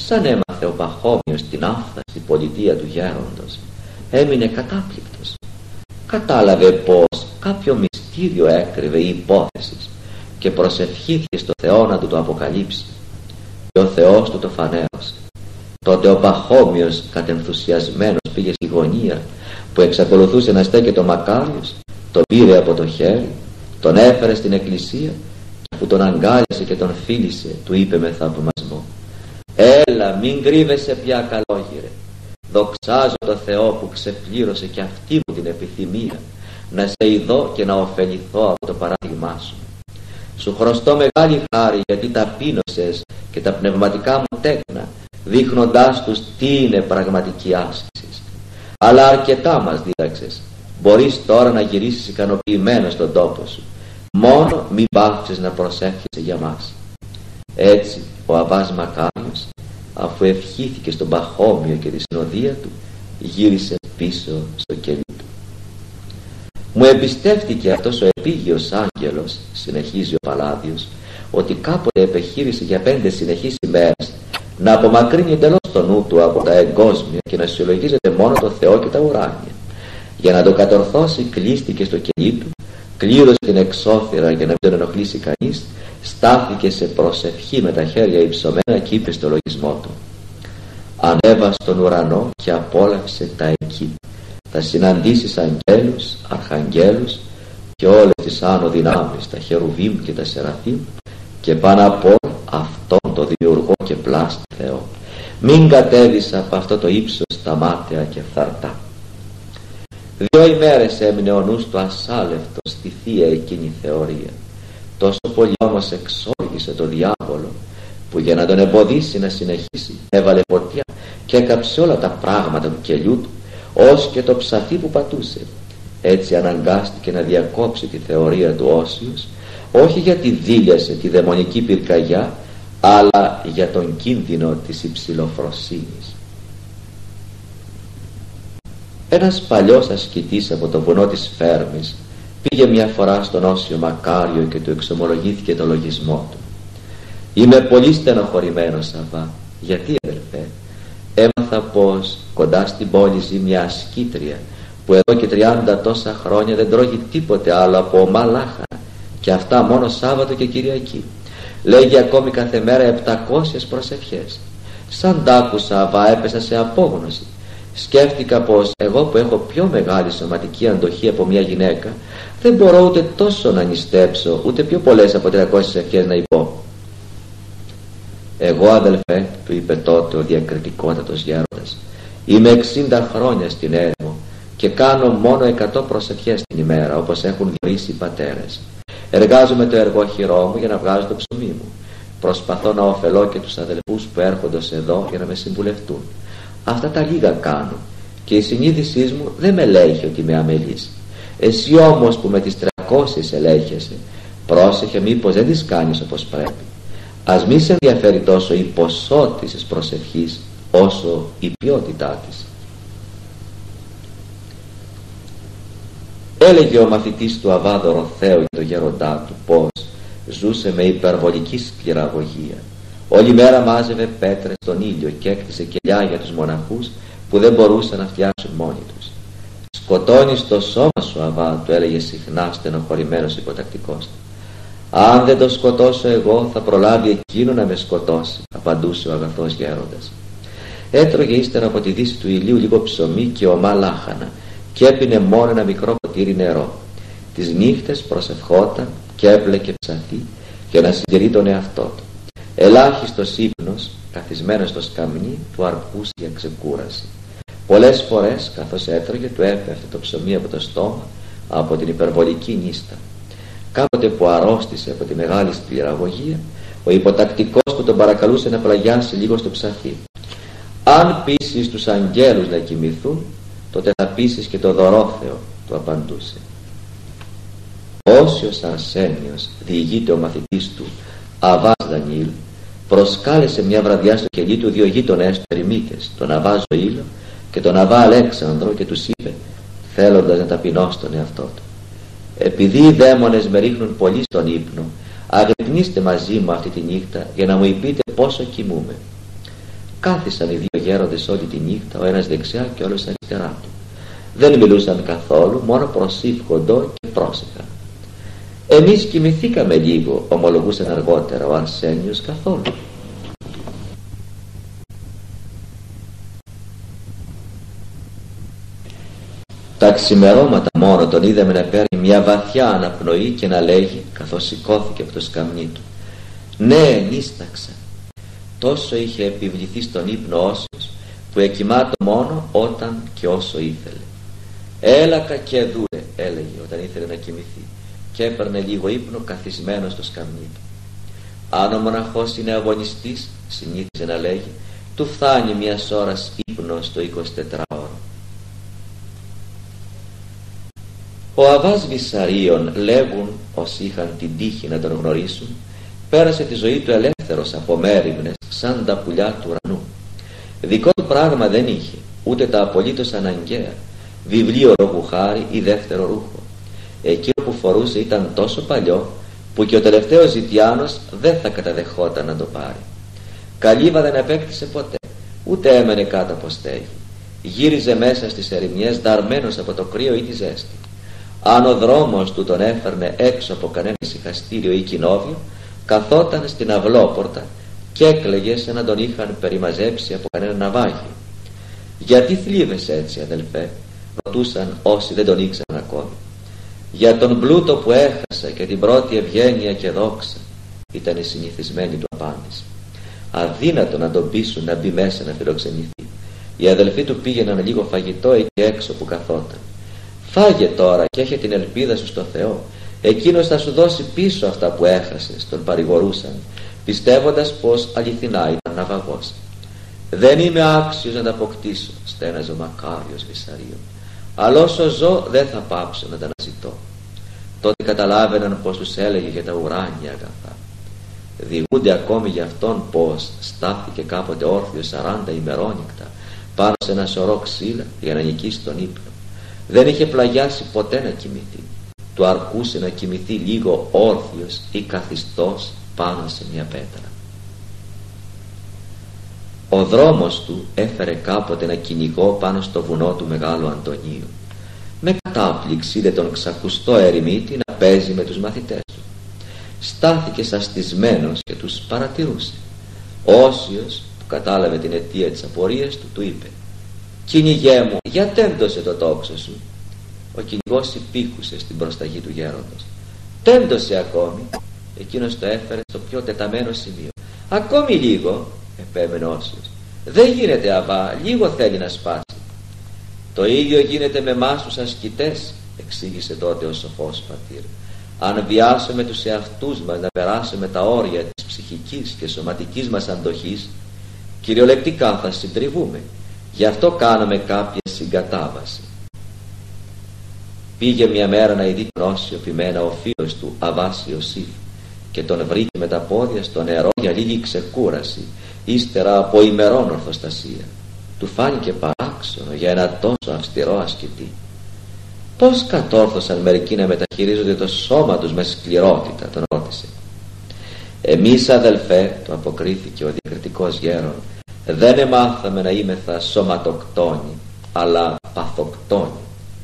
σαν έμαθε ο Παχώμιος την άφθαστη πολιτεία του γέροντος, έμεινε κατάπληκτος. Κατάλαβε πως κάποιο μυστήριο έκρυβε η υπόθεση και προσευχήθηκε στο Θεό να του το αποκαλύψει. Και ο Θεός του το φανέρωσε. Τότε ο Παχώμιος κατενθουσιασμένος πήγε στη γωνία που εξακολουθούσε να στέκεται ο Μακάριος, τον πήρε από το χέρι, τον έφερε στην εκκλησία και αφού τον αγκάλιασε και τον φίλησε, του είπε με θαυμασμό: «Έλα, μην κρύβεσαι πια, καλόγυρε. Δοξάζω το Θεό που ξεπλήρωσε και αυτή μου την επιθυμία να σε ειδώ και να ωφεληθώ από το παράδειγμά σου. Σου χρωστώ μεγάλη χάρη γιατί ταπείνωσες και τα πνευματικά μου τέκνα, δείχνοντάς τους τι είναι πραγματική άσκηση. Αλλά αρκετά μας δίδαξες. Μπορείς τώρα να γυρίσεις ικανοποιημένος στον τόπο σου. Μόνο μην πάψεις να προσεύχεσαι για μας». Έτσι ο Αββάς Μακάριος, αφού ευχήθηκε στον Παχώμιο και τη συνοδεία του, γύρισε πίσω στο κελί του. «Μου εμπιστεύτηκε αυτός ο επίγειος άγγελος», συνεχίζει ο Παλάδιος, «ότι κάποτε επεχείρησε για πέντε συνεχείς ημέρες να απομακρύνει εντελώς το νου του από τα εγκόσμια και να συλλογίζεται μόνο το Θεό και τα ουράνια. Για να το κατορθώσει κλείστηκε στο κελί του, κλήρωσε την εξώθυρα για να μην τον ενοχλήσει κανείς, στάθηκε σε προσευχή με τα χέρια υψωμένα και είπε στο λογισμό του: «Ανέβα στον ουρανό και απόλαυσε τα εκεί. Θα συναντήσεις αγγέλους, αρχαγγέλους και όλες τις άνω δυνάμεις, τα χερουβίμ και τα σεραφείμ, και πάνω απ' όλα αυτόν το δημιουργό και πλάστη Θεό. Μην κατέβεις από αυτό το ύψος τα μάταια και φθαρτά». Δύο ημέρες έμεινε ο νους του ασάλευτος στη θεία εκείνη θεωρία. Τόσο πολύ όμως εξόργησε το διάβολο, που για να τον εμποδίσει να συνεχίσει έβαλε φωτιά και έκαψε όλα τα πράγματα του κελιού του, ως και το ψαθί που πατούσε. Έτσι αναγκάστηκε να διακόψει τη θεωρία του όσιος, όχι γιατί δίλιασε τη δαιμονική πυρκαγιά, αλλά για τον κίνδυνο της υψηλοφροσύνης. Ένας παλιός ασκητής από το βουνό της Φέρμης πήγε μια φορά στον Όσιο Μακάριο και του εξομολογήθηκε το λογισμό του. «Είμαι πολύ στενοχωρημένος, Αββά». «Γιατί, αδελφέ?» «Έμαθα πως κοντά στην πόλη ζει μια ασκήτρια που εδώ και τριάντα τόσα χρόνια δεν τρώγει τίποτε άλλο από ομά λάχανα, και αυτά μόνο Σάββατο και Κυριακή. Λέγει ακόμη κάθε μέρα επτακόσιες προσευχές. Σαν τ' άκουσα, Αββά, έπεσα σε απόγνωση. Σκέφτηκα πως εγώ που έχω πιο μεγάλη σωματική αντοχή από μια γυναίκα, δεν μπορώ ούτε τόσο να νηστέψω, ούτε πιο πολλές από τριακόσιες ευχές να υπώ». «Εγώ, αδελφέ», του είπε τότε ο διακριτικότατος γέροντας, «είμαι εξήντα χρόνια στην έρημο και κάνω μόνο εκατό προσευχές την ημέρα, όπως έχουν διορίσει οι πατέρες. Εργάζομαι το εργόχειρό μου για να βγάζω το ψωμί μου. Προσπαθώ να ωφελώ και τους αδελφούς που έρχονται εδώ για να με συμβουλευτούν. Αυτά τα λίγα κάνω και η συνείδησή μου δεν με ελέγχει ότι είμαι αμελής. Εσύ όμως που με τις τριακόσιες ελέγχεσαι, πρόσεχε μήπως δεν τις κάνεις όπως πρέπει. Ας μη σε ενδιαφέρει τόσο η ποσότητα της προσευχής όσο η ποιότητά της». Έλεγε ο μαθητής του Αββά Δωροθέου για το γέροντά του πως ζούσε με υπερβολική σκληραγωγία. Όλη μέρα μάζευε πέτρες στον ήλιο και έκτισε κελιά για τους μοναχούς που δεν μπορούσαν να φτιάξουν μόνοι τους. «Σκοτώνεις το σώμα σου, Αββά», του έλεγε συχνά στενοχωρημένος υποτακτικός του. «Αν δεν το σκοτώσω εγώ, θα προλάβει εκείνο να με σκοτώσει», απαντούσε ο αγαθός γέροντας. Έτρωγε ύστερα από τη δύση του ηλίου λίγο ψωμί και ομά λάχανα και έπινε μόνο ένα μικρό ποτήρι νερό. Τις νύχτες προσευχόταν και έπλεκε ψαθί για να συντηρεί τον εαυτό του. Ελάχιστος ύπνος, καθισμένος στο σκαμνί, του αρκούσε για ξεκούραση. Πολλές φορές, καθώς έτρωγε, του έπεφτε το ψωμί από το στόμα από την υπερβολική νύστα. Κάποτε που αρρώστησε από τη μεγάλη σκληραγωγία, ο υποτακτικός του τον παρακαλούσε να πλαγιάσει λίγο στο ψαθί. «Αν πείσεις τους αγγέλους να κοιμηθούν, τότε θα πείσεις και το Δωρόθεο», του απαντούσε. Όσιος Αρσένιος, διηγείται ο μαθητής του Αββάς Δανιήλ, προσκάλεσε μια βραδιά στο κελί του δύο γείτονές του ερημίτες, τον Αββά Ζωήλο και τον Αββά Αλέξανδρο, και τους είπε, θέλοντας να ταπεινώσει τον εαυτό του: «Επειδή οι δαίμονες με ρίχνουν πολύ στον ύπνο, αγρυπνήστε μαζί μου αυτή τη νύχτα για να μου πείτε πόσο κοιμούμαι». Κάθισαν οι δύο γέροντες όλη τη νύχτα, ο ένας δεξιά και ο άλλος αριστερά του. Δεν μιλούσαν καθόλου, μόνο προσήφχοντο και πρόσεχαν. Εμείς κοιμηθήκαμε λίγο, ομολογούσαν αργότερα ο Αρσένιος, καθόλου. Τα ξημερώματα μόνο τον είδαμε να παίρνει μια βαθιά αναπνοή και να λέγει, καθώς σηκώθηκε από το σκαμνί του: «Ναι, ενίσταξα». Τόσο είχε επιβληθεί στον ύπνο όσιος, που εκοιμάτω μόνο όταν και όσο ήθελε. «Έλακα και δούρε», έλεγε όταν ήθελε να κοιμηθεί, και έπαιρνε λίγο ύπνο καθισμένο στο σκαμνί του. Αν ο μοναχός είναι αγωνιστής, συνήθιζε να λέγει, του φτάνει μιας ώρας ύπνο στο εικοσιτετράωρο. Ο Αββάς Βυσαρίων, λέγουν όσοι είχαν την τύχη να τον γνωρίσουν, πέρασε τη ζωή του ελεύθερος από μέριμνες σαν τα πουλιά του ουρανού. Δικό του πράγμα δεν είχε, ούτε τα απολύτως αναγκαία, βιβλίο ρογουχάρι ή δεύτερο ρούχο. Εκείνο που φορούσε ήταν τόσο παλιό που και ο τελευταίος ζητιάνος δεν θα καταδεχόταν να το πάρει. Καλύβα δεν επέκτησε ποτέ, ούτε έμενε κάτω από στέγη. Γύριζε μέσα στις ερημιές δαρμένος από το κρύο ή τη ζέστη. Αν ο δρόμος του τον έφερνε έξω από κανένα ησυχαστήριο ή κοινόβιο, καθόταν στην αυλόπορτα και έκλαιγε σαν να τον είχαν περιμαζέψει από κανένα ναυάγιο. «Γιατί θλίβεσαι έτσι, αδελφέ?» ρωτούσαν όσοι δεν τον ήξεραν ακόμη. «Για τον πλούτο που έχασα και την πρώτη ευγένεια και δόξα», ήταν η συνηθισμένη του απάντηση. Αδύνατο να τον πείσουν να μπει μέσα να φιλοξενηθεί. Οι αδελφοί του πήγαιναν λίγο φαγητό εκεί έξω που καθόταν. «Φάγε τώρα και έχει την ελπίδα σου στο Θεό. Εκείνος θα σου δώσει πίσω αυτά που έχασες», τον παρηγορούσαν, πιστεύοντας πως αληθινά ήταν ναυαγός. «Δεν είμαι άξιος να τα αποκτήσω», στέναζε ο μακάριος Βυσαρίων, «αλλά όσο ζω δεν θα πάψω να τα αναζητώ». Τότε καταλάβαιναν πως τους έλεγε για τα ουράνια αγαθά. Διηγούνται ακόμη για αυτόν πως στάθηκε κάποτε όρθιος σαράντα ημερόνυχτα πάνω σε ένα σωρό ξύλα για να νικήσει τον ύπνο. Δεν είχε πλαγιάσει ποτέ να κοιμηθεί. Του αρκούσε να κοιμηθεί λίγο όρθιος ή καθιστός πάνω σε μια πέτρα. Ο δρόμος του έφερε κάποτε ένα κυνηγό πάνω στο βουνό του Μεγάλου Αντωνίου. Με κατάπληξη είδε τον ξακουστό ερημίτη να παίζει με τους μαθητές του. Στάθηκε σαστισμένος και τους παρατηρούσε. Ο Όσιος, που κατάλαβε την αιτία της απορίας του, του είπε: «Κυνηγέ μου, για τέμπτωσε το τόξο σου». Ο κυνηγός υπήχουσε στην προσταγή του γέροντος. «Τέμπτωσε ακόμη». Εκείνος το έφερε στο πιο τεταμένο σημείο. «Ακόμη λίγο», επέμενε Όσιος. «Δεν γίνεται, Αββά, λίγο θέλει να σπάσει». «Το ίδιο γίνεται με εμάς τους ασκητές», εξήγησε τότε ο σοφός πατήρ. «Αν βιάσουμε τους εαυτούς μας να περάσουμε τα όρια της ψυχικής και σωματικής μας αντοχής, κυριολεκτικά θα συντριβούμε. Γι' αυτό κάνουμε κάποια συγκατάβαση». Πήγε μια μέρα να ειδεί τον Όσιο ποιμένα ο φίλος του Αββάς Ιωσήφ και τον βρήκε με τα πόδια στο νερό για λίγη ξεκούραση, ύστερα από ημερών ορθοστασία. Του φάνηκε παράξενο για ένα τόσο αυστηρό ασκητή. «Πώς κατόρθωσαν μερικοί να μεταχειρίζονται το σώμα τους με σκληρότητα?» τον ρώτησε. «Εμείς, αδελφέ», του αποκρίθηκε ο διακριτικός γέρον, «δεν εμάθαμε να είμεθα σωματοκτόνοι, αλλά παθοκτόνοι».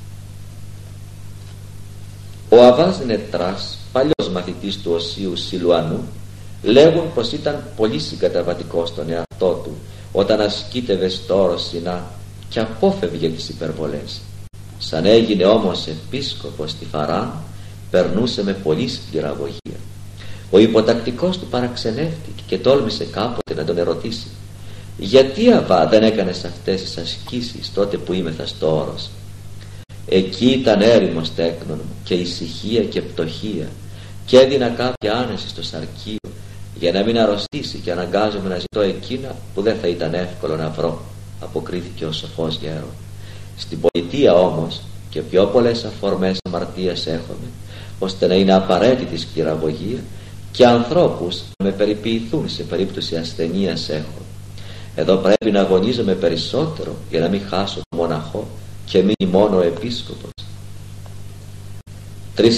Ο Αββάς Νετράς, παλιός μαθητής του Οσίου Σιλουανού, λέγουν πως ήταν πολύ συγκαταβατικός στον εαυτό του όταν ασκήτευε στο όρος Σινά και απόφευγε τις υπερβολές. Σαν έγινε όμως επίσκοπος στη Φαράν, περνούσε με πολύ σκληραγωγία. Ο υποτακτικός του παραξενεύτηκε και τόλμησε κάποτε να τον ερωτήσει: «Γιατί, Αββά, δεν έκανες αυτές τις ασκήσεις τότε που ήμεθα στο όρος?» «Εκεί ήταν έρημος, τέκνον μου, και ησυχία και πτωχία, και έδινα κάποια άνεση στο σαρκείο για να μην αρρωστήσει και αναγκάζομαι να ζητώ εκείνα που δεν θα ήταν εύκολο να βρω», αποκρίθηκε ο σοφός γέρον. «Στην πολιτεία όμως και πιο πολλές αφορμές αμαρτίας έχουμε, ώστε να είναι απαραίτητη σκληραγωγία, και ανθρώπους να με περιποιηθούν σε περίπτωση ασθενείας έχω. Εδώ πρέπει να αγωνίζομαι περισσότερο για να μην χάσω τον μοναχό και μείνει μόνο ο επίσκοπος».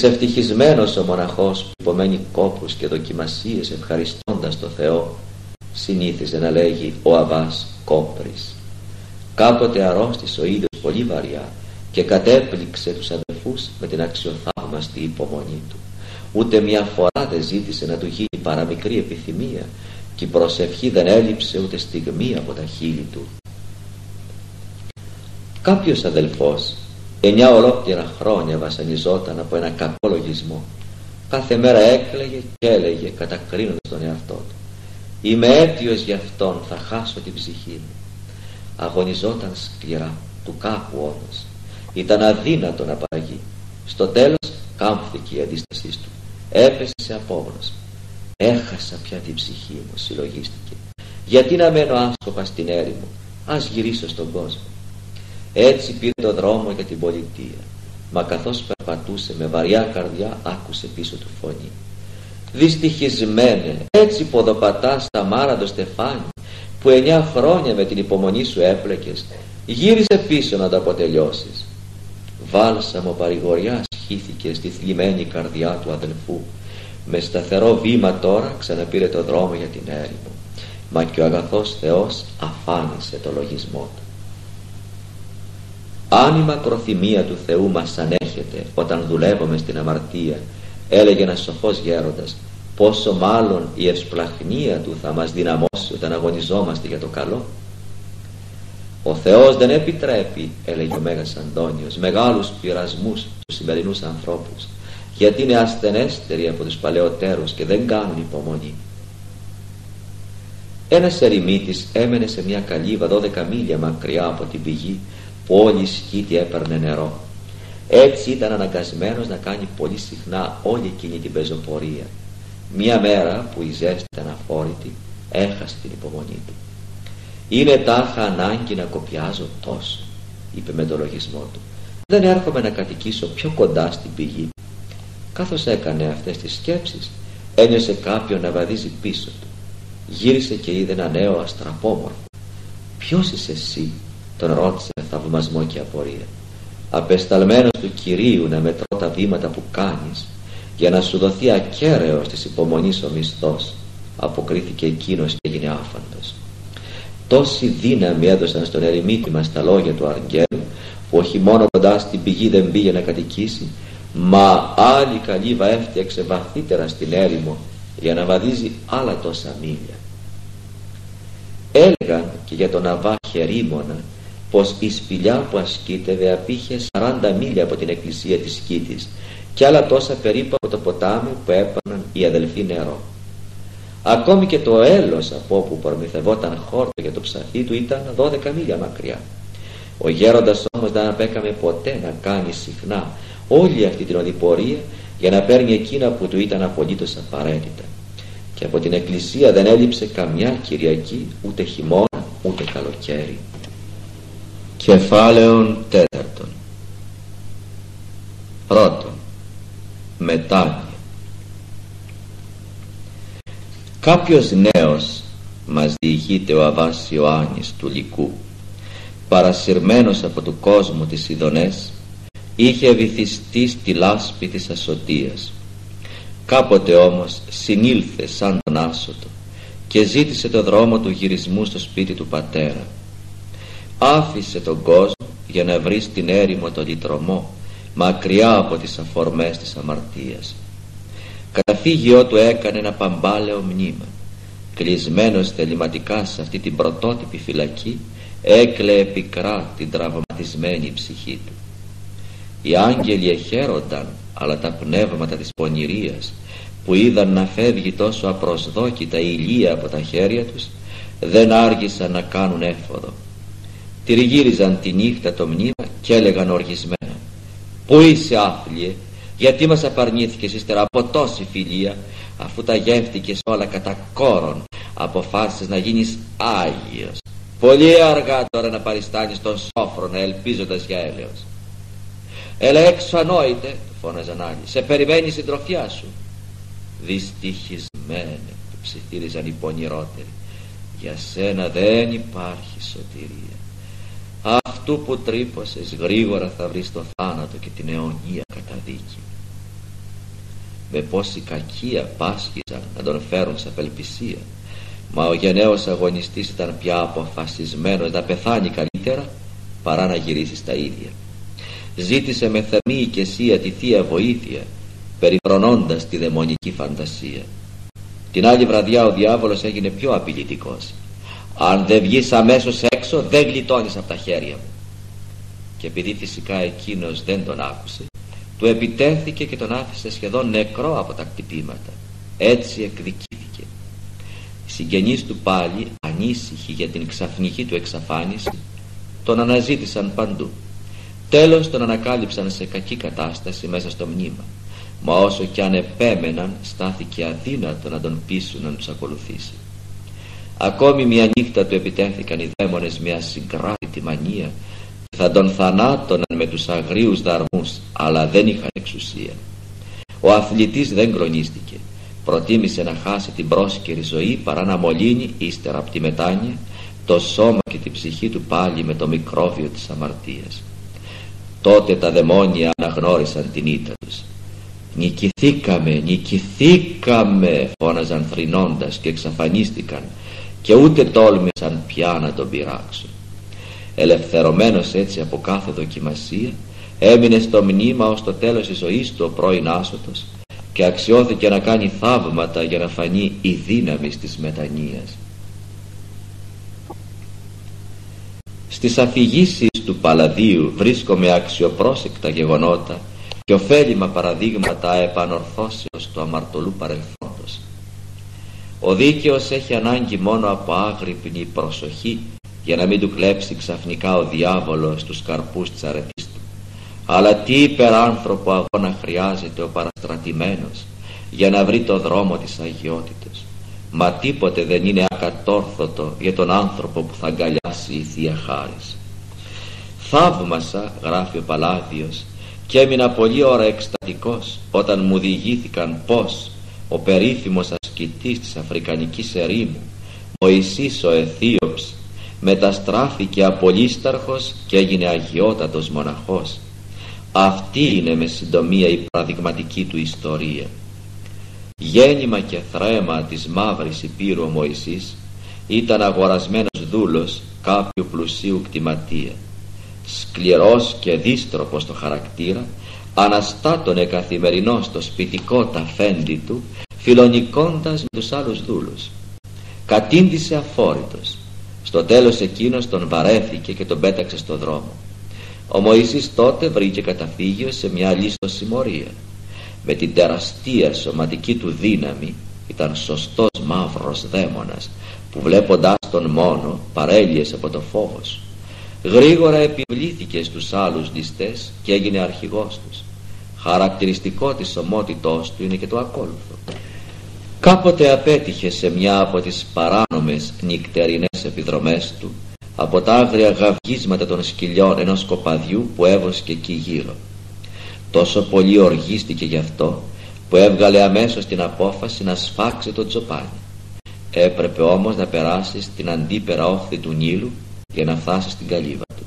Τρισευτυχισμένος ο μοναχός που υπομένει κόπους και δοκιμασίες ευχαριστώντας το Θεό, συνήθιζε να λέγει ο Αββάς Κόπρης. Κάποτε αρρώστησε ο ίδιος πολύ βαριά και κατέπληξε τους αδελφούς με την αξιοθαύμαστη υπομονή του. Ούτε μια φορά δεν ζήτησε να του γίνει παραμικρή επιθυμία και η προσευχή δεν έλειψε ούτε στιγμή από τα χείλη του. Κάποιος αδελφός εννιά ολόκληρα χρόνια βασανιζόταν από ένα κακό λογισμό. Κάθε μέρα έκλαιγε και έλεγε, κατακρίνοντας τον εαυτό του: «Είμαι αίτιος γι' αυτόν, θα χάσω την ψυχή μου». Αγωνιζόταν σκληρά, του κάπου όμως. Ήταν αδύνατο να παραγεί. Στο τέλος κάμφθηκε η αντίστασή του. Έπεσε σε απόγνωση. «Έχασα πια την ψυχή μου», συλλογίστηκε. «Γιατί να μένω άσκοπα στην έρημο, ας γυρίσω στον κόσμο». Έτσι πήρε το δρόμο για την πολιτεία. Μα καθώς περπατούσε με βαριά καρδιά, άκουσε πίσω του φωνή: «Δυστυχισμένε, έτσι ποδοπατάς τα μάραντο στεφάνι, που εννιά χρόνια με την υπομονή σου έπλεκες, γύρισε πίσω να το αποτελειώσεις». Βάλσαμο παρηγοριάς χύθηκε στη θλιμμένη καρδιά του αδελφού. Με σταθερό βήμα τώρα ξαναπήρε το δρόμο για την έρημο. Μα και ο αγαθός Θεός αφάνισε το λογισμό του. «Αν η μακροθυμία του Θεού μας ανέχεται όταν δουλεύουμε στην αμαρτία», έλεγε ένας σοφός γέροντας, «πόσο μάλλον η ευσπλαχνία του θα μας δυναμώσει όταν αγωνιζόμαστε για το καλό». «Ο Θεός δεν επιτρέπει», έλεγε ο Μέγας Αντώνιος, «μεγάλους πειρασμούς στους σημερινούς ανθρώπους, γιατί είναι ασθενέστεροι από τους παλαιότερους και δεν κάνουν υπομονή». Ένας ερημίτης έμενε σε μια καλύβα δώδεκα μίλια μακριά από την πηγή, που όλη η σκήτη έπαιρνε νερό. Έτσι ήταν αναγκασμένος να κάνει πολύ συχνά όλη εκείνη την πεζοπορία. Μια μέρα που η ζέστη ήταν αφόρητη, έχασε την υπομονή του. «Είναι τάχα ανάγκη να κοπιάζω τόσο», είπε με το λογισμό του. «Δεν έρχομαι να κατοικήσω πιο κοντά στην πηγή». Καθώς έκανε αυτές τις σκέψεις, ένιωσε κάποιον να βαδίζει πίσω του. Γύρισε και είδε ένα νέο αστραπόμορφο. «Ποιος είσαι εσύ?» τον ρώτησε με θαυμασμό και απορία. «Απεσταλμένος του Κυρίου να μετρώ τα βήματα που κάνεις, για να σου δοθεί ακέραιος της υπομονής ο μισθός», αποκρίθηκε εκείνος και έγινε άφαντος. Τόση δύναμη έδωσαν στον ερημίτη μας τα λόγια του Αγγέλου, που όχι μόνο κοντά στην πηγή δεν πήγε να κατοικήσει, μα άλλη καλύβα έφτιαξε βαθύτερα στην έρημο για να βαδίζει άλλα τόσα μίλια. Έλεγαν και για τον Αββά Χερίμωνα πως η σπηλιά που ασκήτευε απήχε σαράντα μίλια από την εκκλησία της Σκήτης και άλλα τόσα περίπου από το ποτάμι που έπαιρναν οι αδελφοί νερό. Ακόμη και το έλος από όπου προμηθευόταν χόρτο για το ψαθί του ήταν δώδεκα μίλια μακριά. Ο γέροντας όμως δεν απέκαμε ποτέ να κάνει συχνά όλη αυτή την οδηπορία για να παίρνει εκείνα που του ήταν απολύτως απαραίτητα. Και από την εκκλησία δεν έλειψε καμιά Κυριακή, ούτε χειμώνα ούτε καλοκαίρι. Κεφάλαιον τέταρτον. Πρώτον, μετάνοια. Κάποιος νέος, μας διηγείται ο Αββάς Ιωάννης του Λυκού, παρασυρμένος από του κόσμου τις ειδονές, είχε βυθιστεί στη λάσπη της ασωτείας. Κάποτε όμως συνήλθε σαν τον άσωτο και ζήτησε το δρόμο του γυρισμού στο σπίτι του πατέρα. Άφησε τον κόσμο για να βρει στην έρημο το λυτρωμό, μακριά από τις αφορμές της αμαρτίας. Καταφύγιό του έκανε ένα παμπάλαιο μνήμα. Κλεισμένος θεληματικά σε αυτή την πρωτότυπη φυλακή, έκλαιε πικρά την τραυματισμένη ψυχή του. Οι άγγελοι εχαίρονταν, αλλά τα πνεύματα της πονηρίας, που είδαν να φεύγει τόσο απροσδόκητα η ηλία από τα χέρια τους, δεν άργησαν να κάνουν έφοδο. Τριγύριζαν τη νύχτα το μνήμα και έλεγαν οργισμένα: «Πού είσαι, άθλιε, γιατί μας απαρνήθηκες ύστερα από τόση φιλία, αφού τα γεύτηκες όλα κατά κόρον, αποφάσισες να γίνεις Άγιος? Πολύ αργά τώρα να παριστάνεις τον σόφρονα ελπίζοντας για έλεος. Έλα έξω, ανόητε», του φώναζαν άλλοι, «σε περιμένει η συντροφιά σου». «Δυστυχισμένε», του ψιθύριζαν οι πονηρότεροι, «για σένα δεν υπάρχει σωτηρία. Αυτού που τρύπωσες γρήγορα θα βρεις το θάνατο και την αιωνία καταδίκη». Με πόση κακία πάσχιζαν να τον φέρουν σε απελπισία, Μα ο γενναίος αγωνιστής ήταν πια αποφασισμένος να πεθάνει καλύτερα παρά να γυρίσει στα ίδια. Ζήτησε με θερμή οικεσία τη Θεία Βοήθεια, περιφρονώντας τη δαιμονική φαντασία. Την άλλη βραδιά ο διάβολος έγινε πιο απειλητικός. «Αν δεν βγεις αμέσως έξω, δεν γλιτώνεις από τα χέρια μου». Και επειδή φυσικά εκείνος δεν τον άκουσε, του επιτέθηκε και τον άφησε σχεδόν νεκρό από τα χτυπήματα. Έτσι εκδικήθηκε. Οι συγγενείς του πάλι, ανήσυχοι για την ξαφνική του εξαφάνιση, τον αναζήτησαν παντού. Τέλος τον ανακάλυψαν σε κακή κατάσταση μέσα στο μνήμα, μα όσο κι αν επέμεναν, στάθηκε αδύνατο να τον πείσουν να τους ακολουθήσει. Ακόμη μια νύχτα του επιτέθηκαν οι δαίμονες μια συγκράτητη μανία και θα τον θανάτωναν με τους αγρίους δαρμούς, αλλά δεν είχαν εξουσία. Ο αθλητής δεν κλονίστηκε. Προτίμησε να χάσει την πρόσκαιρη ζωή παρά να μολύνει ύστερα από τη μετάνοια το σώμα και την ψυχή του πάλι με το μικρόβιο της αμαρτίας. Τότε τα δαιμόνια αναγνώρισαν την ήττα τους. «Νικηθήκαμε, νικηθήκαμε», φώναζαν θρηνώντας και εξαφανίστηκαν και ούτε τόλμησαν πια να τον πειράξουν. Ελευθερωμένος έτσι από κάθε δοκιμασία, έμεινε στο μνήμα ως το τέλος της ζωής του ο πρώην άσωτος και αξιώθηκε να κάνει θαύματα για να φανεί η δύναμη της μετανοίας. Στις αφηγήσεις του Παλαδίου βρίσκομαι αξιοπρόσεκτα γεγονότα και ωφέλιμα παραδείγματα επανορθώσεως του αμαρτωλού παρελθόντος. Ο δίκαιος έχει ανάγκη μόνο από άγρυπνη προσοχή για να μην του κλέψει ξαφνικά ο διάβολος τους καρπούς της αρετής του. Αλλά τι υπεράνθρωπο αγώνα χρειάζεται ο παραστρατημένος για να βρει το δρόμο της αγιότητος. Μα τίποτε δεν είναι ακατόρθωτο για τον άνθρωπο που θα αγκαλιάσει η Θεία Χάρις. «Θαύμασα», γράφει ο Παλάδιος, «και έμεινα πολλή ώρα εκστατικός όταν μου διηγήθηκαν πως ο περίφημος ασκητής της Αφρικανικής ερήμου, Μωυσής ο Αιθίωπς, μεταστράφηκε απολύσταρχος και έγινε αγιότατος μοναχός. Αυτή είναι με συντομία η παραδειγματική του ιστορία. Γέννημα και θρέμα της Μαύρης Υπήρου ο Μωυσής, ήταν αγορασμένος δούλος κάποιου πλουσίου κτηματία. Σκληρός και δύστροπος στο χαρακτήρα, αναστάτωνε καθημερινώς στο σπιτικό ταφέντη του, φιλονικώντας με τους άλλους δούλους. Κατήντησε αφόρητος. Στο τέλος εκείνος τον βαρέθηκε και τον πέταξε στο δρόμο. Ο Μωυσής τότε βρήκε καταφύγιο σε μια αλίστο συμμορία. Με την τεραστία σωματική του δύναμη, ήταν σωστός μαύρος δαίμονας που βλέποντάς τον μόνο παρέλυες από το φόβος. Γρήγορα επιβλήθηκε στους άλλους ληστές και έγινε αρχηγός τους. Χαρακτηριστικό της ομότητός του είναι και το ακόλουθο. Κάποτε απέτυχε σε μια από τις παράνομες νυκτερινές επιδρομές του από τα άγρια γαυγίσματα των σκυλιών ενός κοπαδιού που έβοσκε εκεί γύρω. Τόσο πολύ οργίστηκε γι' αυτό που έβγαλε αμέσως την απόφαση να σφάξει το τζοπάνι. Έπρεπε όμως να περάσει στην αντίπερα όχθη του Νείλου για να φτάσει στην καλύβα του.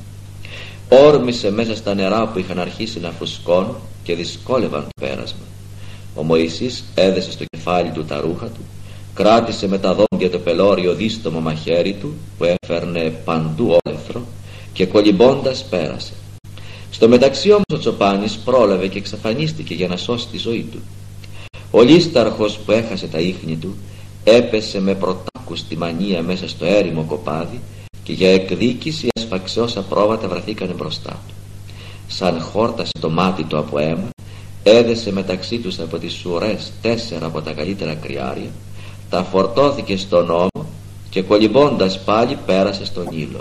Όρμησε μέσα στα νερά που είχαν αρχίσει να φουσκώνουν και δυσκόλευαν το πέρασμα. Ο Μωυσής έδεσε στο κεφάλι του τα ρούχα του, κράτησε με τα δόντια το πελώριο δίστομο μαχαίρι του που έφερνε παντού όλεθρο και κολυμπώντας πέρασε. Στο μεταξύ όμως ο Τσοπάνης πρόλαβε και εξαφανίστηκε για να σώσει τη ζωή του. Ο λίσταρχος που έχασε τα ίχνη του έπεσε με πρωτάκου στη μανία μέσα στο έρημο κοπάδι και για εκδίκηση έσφαξε όσα πρόβατα βρεθήκανε μπροστά του. Σαν χόρτασε το μάτι του από αίμα, έδεσε μεταξύ τους από τις ουρές τέσσερα από τα καλύτερα κρυάρια, τα φορτώθηκε στον ώμο και κολυμπώντας πάλι πέρασε στον Νείλο.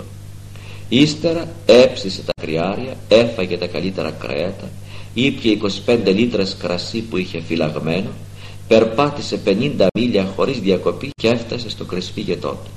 Ύστερα έψησε τα κρυάρια, έφαγε τα καλύτερα κρέατα, ήπιε είκοσι πέντε λίτρες κρασί που είχε φυλαγμένο, περπάτησε πενήντα μίλια χωρίς διακοπή και έφτασε στο κρεσφύγετό του.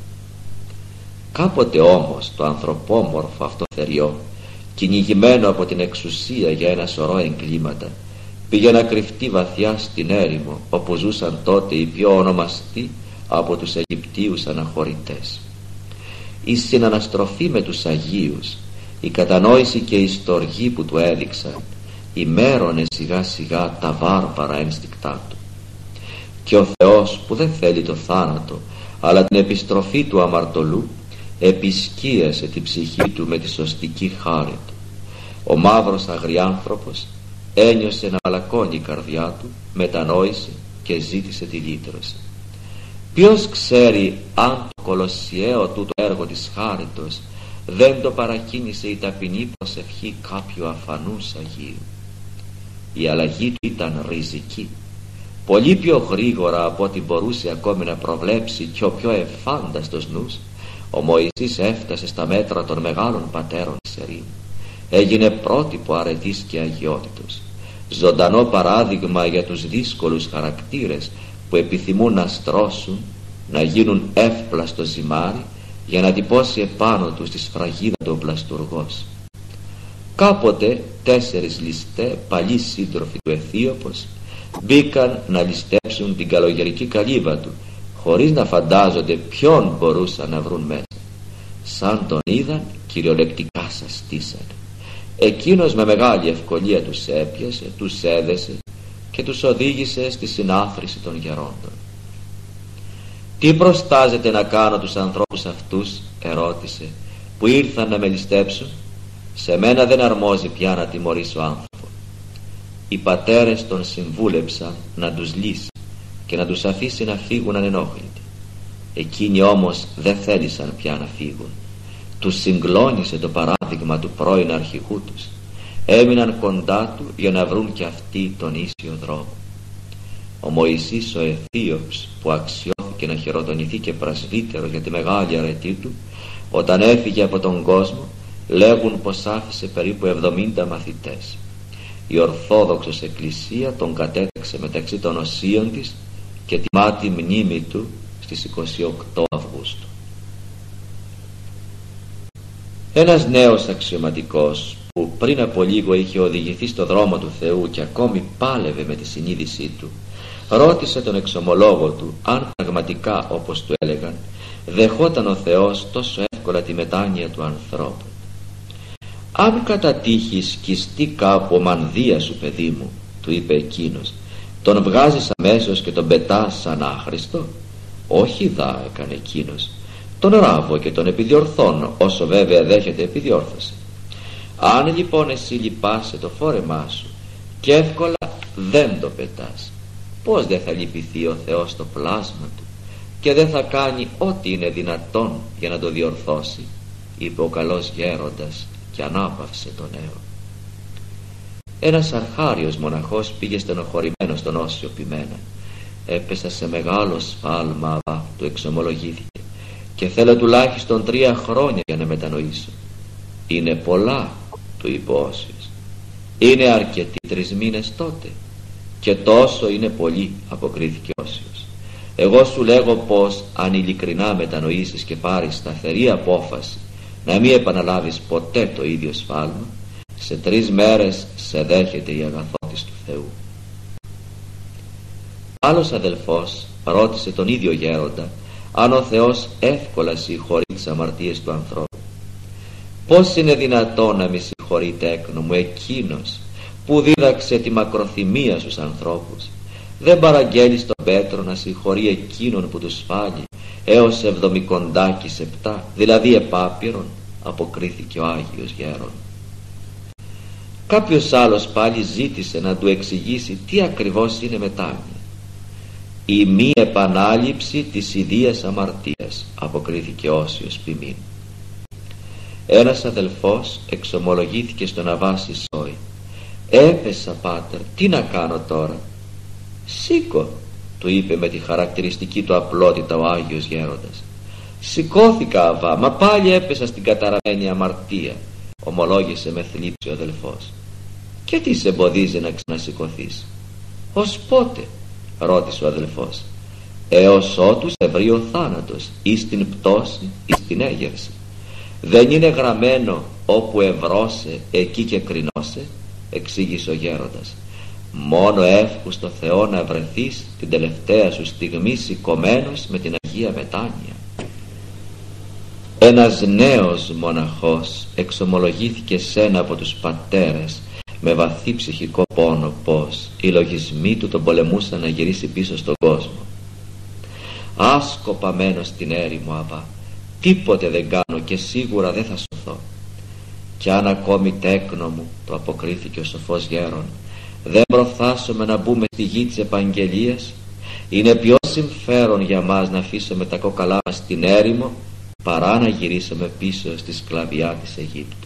Κάποτε όμως το ανθρωπόμορφο αυτό θεριό, κυνηγημένο από την εξουσία για ένα σωρό εγκλήματα, πήγε να κρυφτεί βαθιά στην έρημο όπου ζούσαν τότε οι πιο ονομαστοί από τους Αιγυπτίους αναχωρητές. Η συναναστροφή με τους Αγίους, η κατανόηση και η στοργή που του έδειξαν, ημέρωνε σιγά σιγά τα βάρβαρα ένστικτά του. Και ο Θεός που δεν θέλει το θάνατο αλλά την επιστροφή του αμαρτωλού επισκίασε την ψυχή του με τη σωστική χάρη του. Ο μαύρος αγριάνθρωπος ένιωσε να μαλακώνει η καρδιά του, μετανόησε και ζήτησε τη λύτρωση. Ποιος ξέρει αν το κολοσιαίο τούτο έργο της χάριτος δεν το παρακίνησε η ταπεινή προσευχή κάποιου αφανούς Αγίου. Η αλλαγή του ήταν ριζική, πολύ πιο γρήγορα από ό,τι μπορούσε ακόμη να προβλέψει και ο πιο εφάνταστος νους. Ο Μωυσής έφτασε στα μέτρα των μεγάλων πατέρων της ερήμου. Έγινε πρότυπο αρετής και αγιότητος, ζωντανό παράδειγμα για τους δύσκολους χαρακτήρες που επιθυμούν να στρώσουν, να γίνουν εύπλαστο ζυμάρι για να τυπώσει επάνω τους τη σφραγίδα του πλαστουργός. Κάποτε τέσσερις ληστέ, παλιοί σύντροφοι του Αιθίωπος, μπήκαν να ληστέψουν την καλογερική καλύβα του, χωρίς να φαντάζονται ποιον μπορούσαν να βρουν μέσα. Σαν τον είδαν, κυριολεκτικά σας στήσανε. Εκείνος με μεγάλη ευκολία τους έπιασε, τους έδεσε και τους οδήγησε στη συνάθρηση των γερόντων. «Τι προστάζετε να κάνω τους ανθρώπους αυτούς?» ερώτησε, «που ήρθαν να με ληστέψουν? Σε μένα δεν αρμόζει πια να τιμωρήσω άνθρωπο». Οι πατέρες τον συμβούλεψαν να τους λύσει και να τους αφήσει να φύγουν ανενόχλητοι. Εκείνοι όμως δεν θέλησαν πια να φύγουν. Τους συγκλώνησε το παράδειγμα του πρώην αρχηγού τους. Έμειναν κοντά του για να βρουν κι αυτοί τον ίσιο δρόμο. Ο Μωυσής ο Αιθίωπς, που αξιώθηκε να χειροτονηθεί και πρασβύτερο για τη μεγάλη αρετή του, όταν έφυγε από τον κόσμο, λέγουν πως άφησε περίπου εβδομήντα μαθητές. Η Ορθόδοξος Εκκλησία τον κατέταξε μεταξύ των οσίων της και τιμά τη μνήμη του στις είκοσι οκτώ Αυγούστου. Ένας νέος αξιωματικός που πριν από λίγο είχε οδηγηθεί στο δρόμο του Θεού και ακόμη πάλευε με τη συνείδησή του, ρώτησε τον εξομολόγο του αν πραγματικά, όπως του έλεγαν, δεχόταν ο Θεός τόσο εύκολα τη μετάνοια του ανθρώπου. «Αν κατά τύχη σκιστεί κάπου ο μανδύα σου, παιδί μου», του είπε εκείνος, «τον βγάζεις αμέσως και τον πετάς σαν άχρηστο?» «Όχι δα», έκανε εκείνος, «τον ράβω και τον επιδιορθώνω, όσο βέβαια δέχεται επιδιόρθωση. Αν λοιπόν εσύ λυπάσαι το φόρεμά σου και εύκολα δεν το πετάς, πως δεν θα λυπηθεί ο Θεός το πλάσμα του και δεν θα κάνει ό,τι είναι δυνατόν για να το διορθώσει?» είπε ο καλός γέροντας και ανάπαυσε το νέο. Ένας αρχάριος μοναχός πήγε στενοχωρημένος στον Όσιο Ποιμένα. «Έπεσα σε μεγάλο σφάλμα, αβά», του εξομολογήθηκε, «και θέλω τουλάχιστον τρία χρόνια για να μετανοήσω». «Είναι πολλά», του είπε ο Όσιος. «Είναι αρκετοί τρεις μήνες τότε?» «Και τόσο είναι πολύ», αποκρίθηκε ο Όσιος. «Εγώ σου λέγω πως αν ειλικρινά μετανοήσεις και πάρεις σταθερή απόφαση να μην επαναλάβεις ποτέ το ίδιο σφάλμα, σε τρεις μέρες σε δέχεται η αγαθότης του Θεού». Άλλος αδελφός ρώτησε τον ίδιο γέροντα αν ο Θεός εύκολα συγχωρεί τις αμαρτίες του ανθρώπου. «Πώς είναι δυνατόν να μη συγχωρεί, τέκνο μου, εκείνος που δίδαξε τη μακροθυμία στους ανθρώπους? Δεν παραγγέλει στον Πέτρο να συγχωρεί εκείνον που του σφάλει έως εβδομικοντάκι σεπτά, δηλαδή επάπειρον?» αποκρίθηκε ο Άγιος Γέρον. Κάποιος άλλος πάλι ζήτησε να του εξηγήσει τι ακριβώς είναι μετάνοια. «Η μη επανάληψη της ιδίας αμαρτίας», αποκρίθηκε Όσιος Ποιμήν. Ένας αδελφός εξομολογήθηκε στον Αββάση Σόη. «Έπεσα, πάτερ, τι να κάνω τώρα?» «Σήκω», του είπε με τη χαρακτηριστική του απλότητα ο Άγιος Γέροντας. «Σηκώθηκα, Αββά, μα πάλι έπεσα στην καταραμένη αμαρτία», ομολόγησε με θλίψη ο αδελφός. «Και τι σε εμποδίζει να ξανασηκωθείς?» «Ως πότε?» ρώτησε ο αδελφός. «Έως ότου σε βρει ο θάνατος, ή στην πτώση ή στην έγερση. Δεν είναι γραμμένο όπου ευρώσε εκεί και κρινώσε?» εξήγησε ο γέροντας. «Μόνο εύχου στο Θεό να βρεθείς την τελευταία σου στιγμή σηκωμένος με την Αγία Μετάνοια». Ένας νέος μοναχός εξομολογήθηκε σε ένα από τους πατέρες με βαθύ ψυχικό πόνο πως οι λογισμοί του τον πολεμούσαν να γυρίσει πίσω στον κόσμο. άσκοπα μένω στην έρημο, Αβά, τίποτε δεν κάνω και σίγουρα δεν θα σωθώ. Κι αν ακόμη τέκνο μου, το αποκρίθηκε ο σοφός γέρον, δεν προφθάσουμε να μπούμε στη γη της επαγγελίας, είναι πιο συμφέρον για μας να αφήσουμε τα κόκαλά μας στην έρημο παρά να γυρίσουμε πίσω στη σκλαβιά της Αιγύπτου.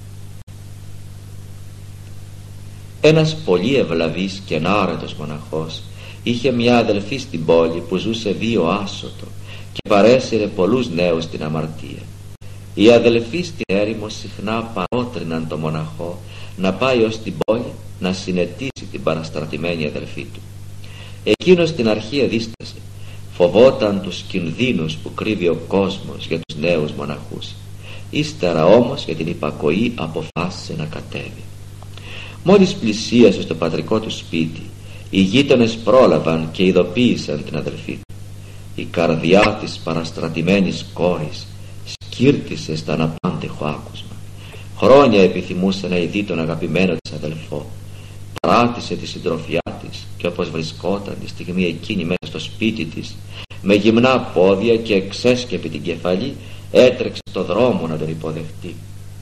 Ένας πολύ ευλαβής και ενάρετος μοναχός είχε μια αδελφή στην πόλη που ζούσε βίο άσωτο και παρέσυρε πολλούς νέους στην αμαρτία. Οι αδελφοί στην έρημο συχνά παρότριναν το μοναχό να πάει ως την πόλη να συνετίσει την παραστρατημένη αδελφή του. Εκείνος στην αρχή εδίστασε, φοβόταν τους κινδύνους που κρύβει ο κόσμος για τους νέους μοναχούς. Ύστερα όμως για την υπακοή αποφάσισε να κατέβει. Μόλις πλησίασε στο πατρικό του σπίτι, οι γείτονες πρόλαβαν και ειδοποίησαν την αδελφή του. Η καρδιά της παραστρατημένης κόρης σκύρτησε στα αναπάντεχο άκουσμα. Χρόνια επιθυμούσε να ειδεί τον αγαπημένο της αδελφό. Παράτησε τη συντροφιά της και όπως βρισκόταν τη στιγμή εκείνη μέσα στο σπίτι της, με γυμνά πόδια και εξέσκεπη την κεφαλή, έτρεξε στο δρόμο να τον υποδεχτεί.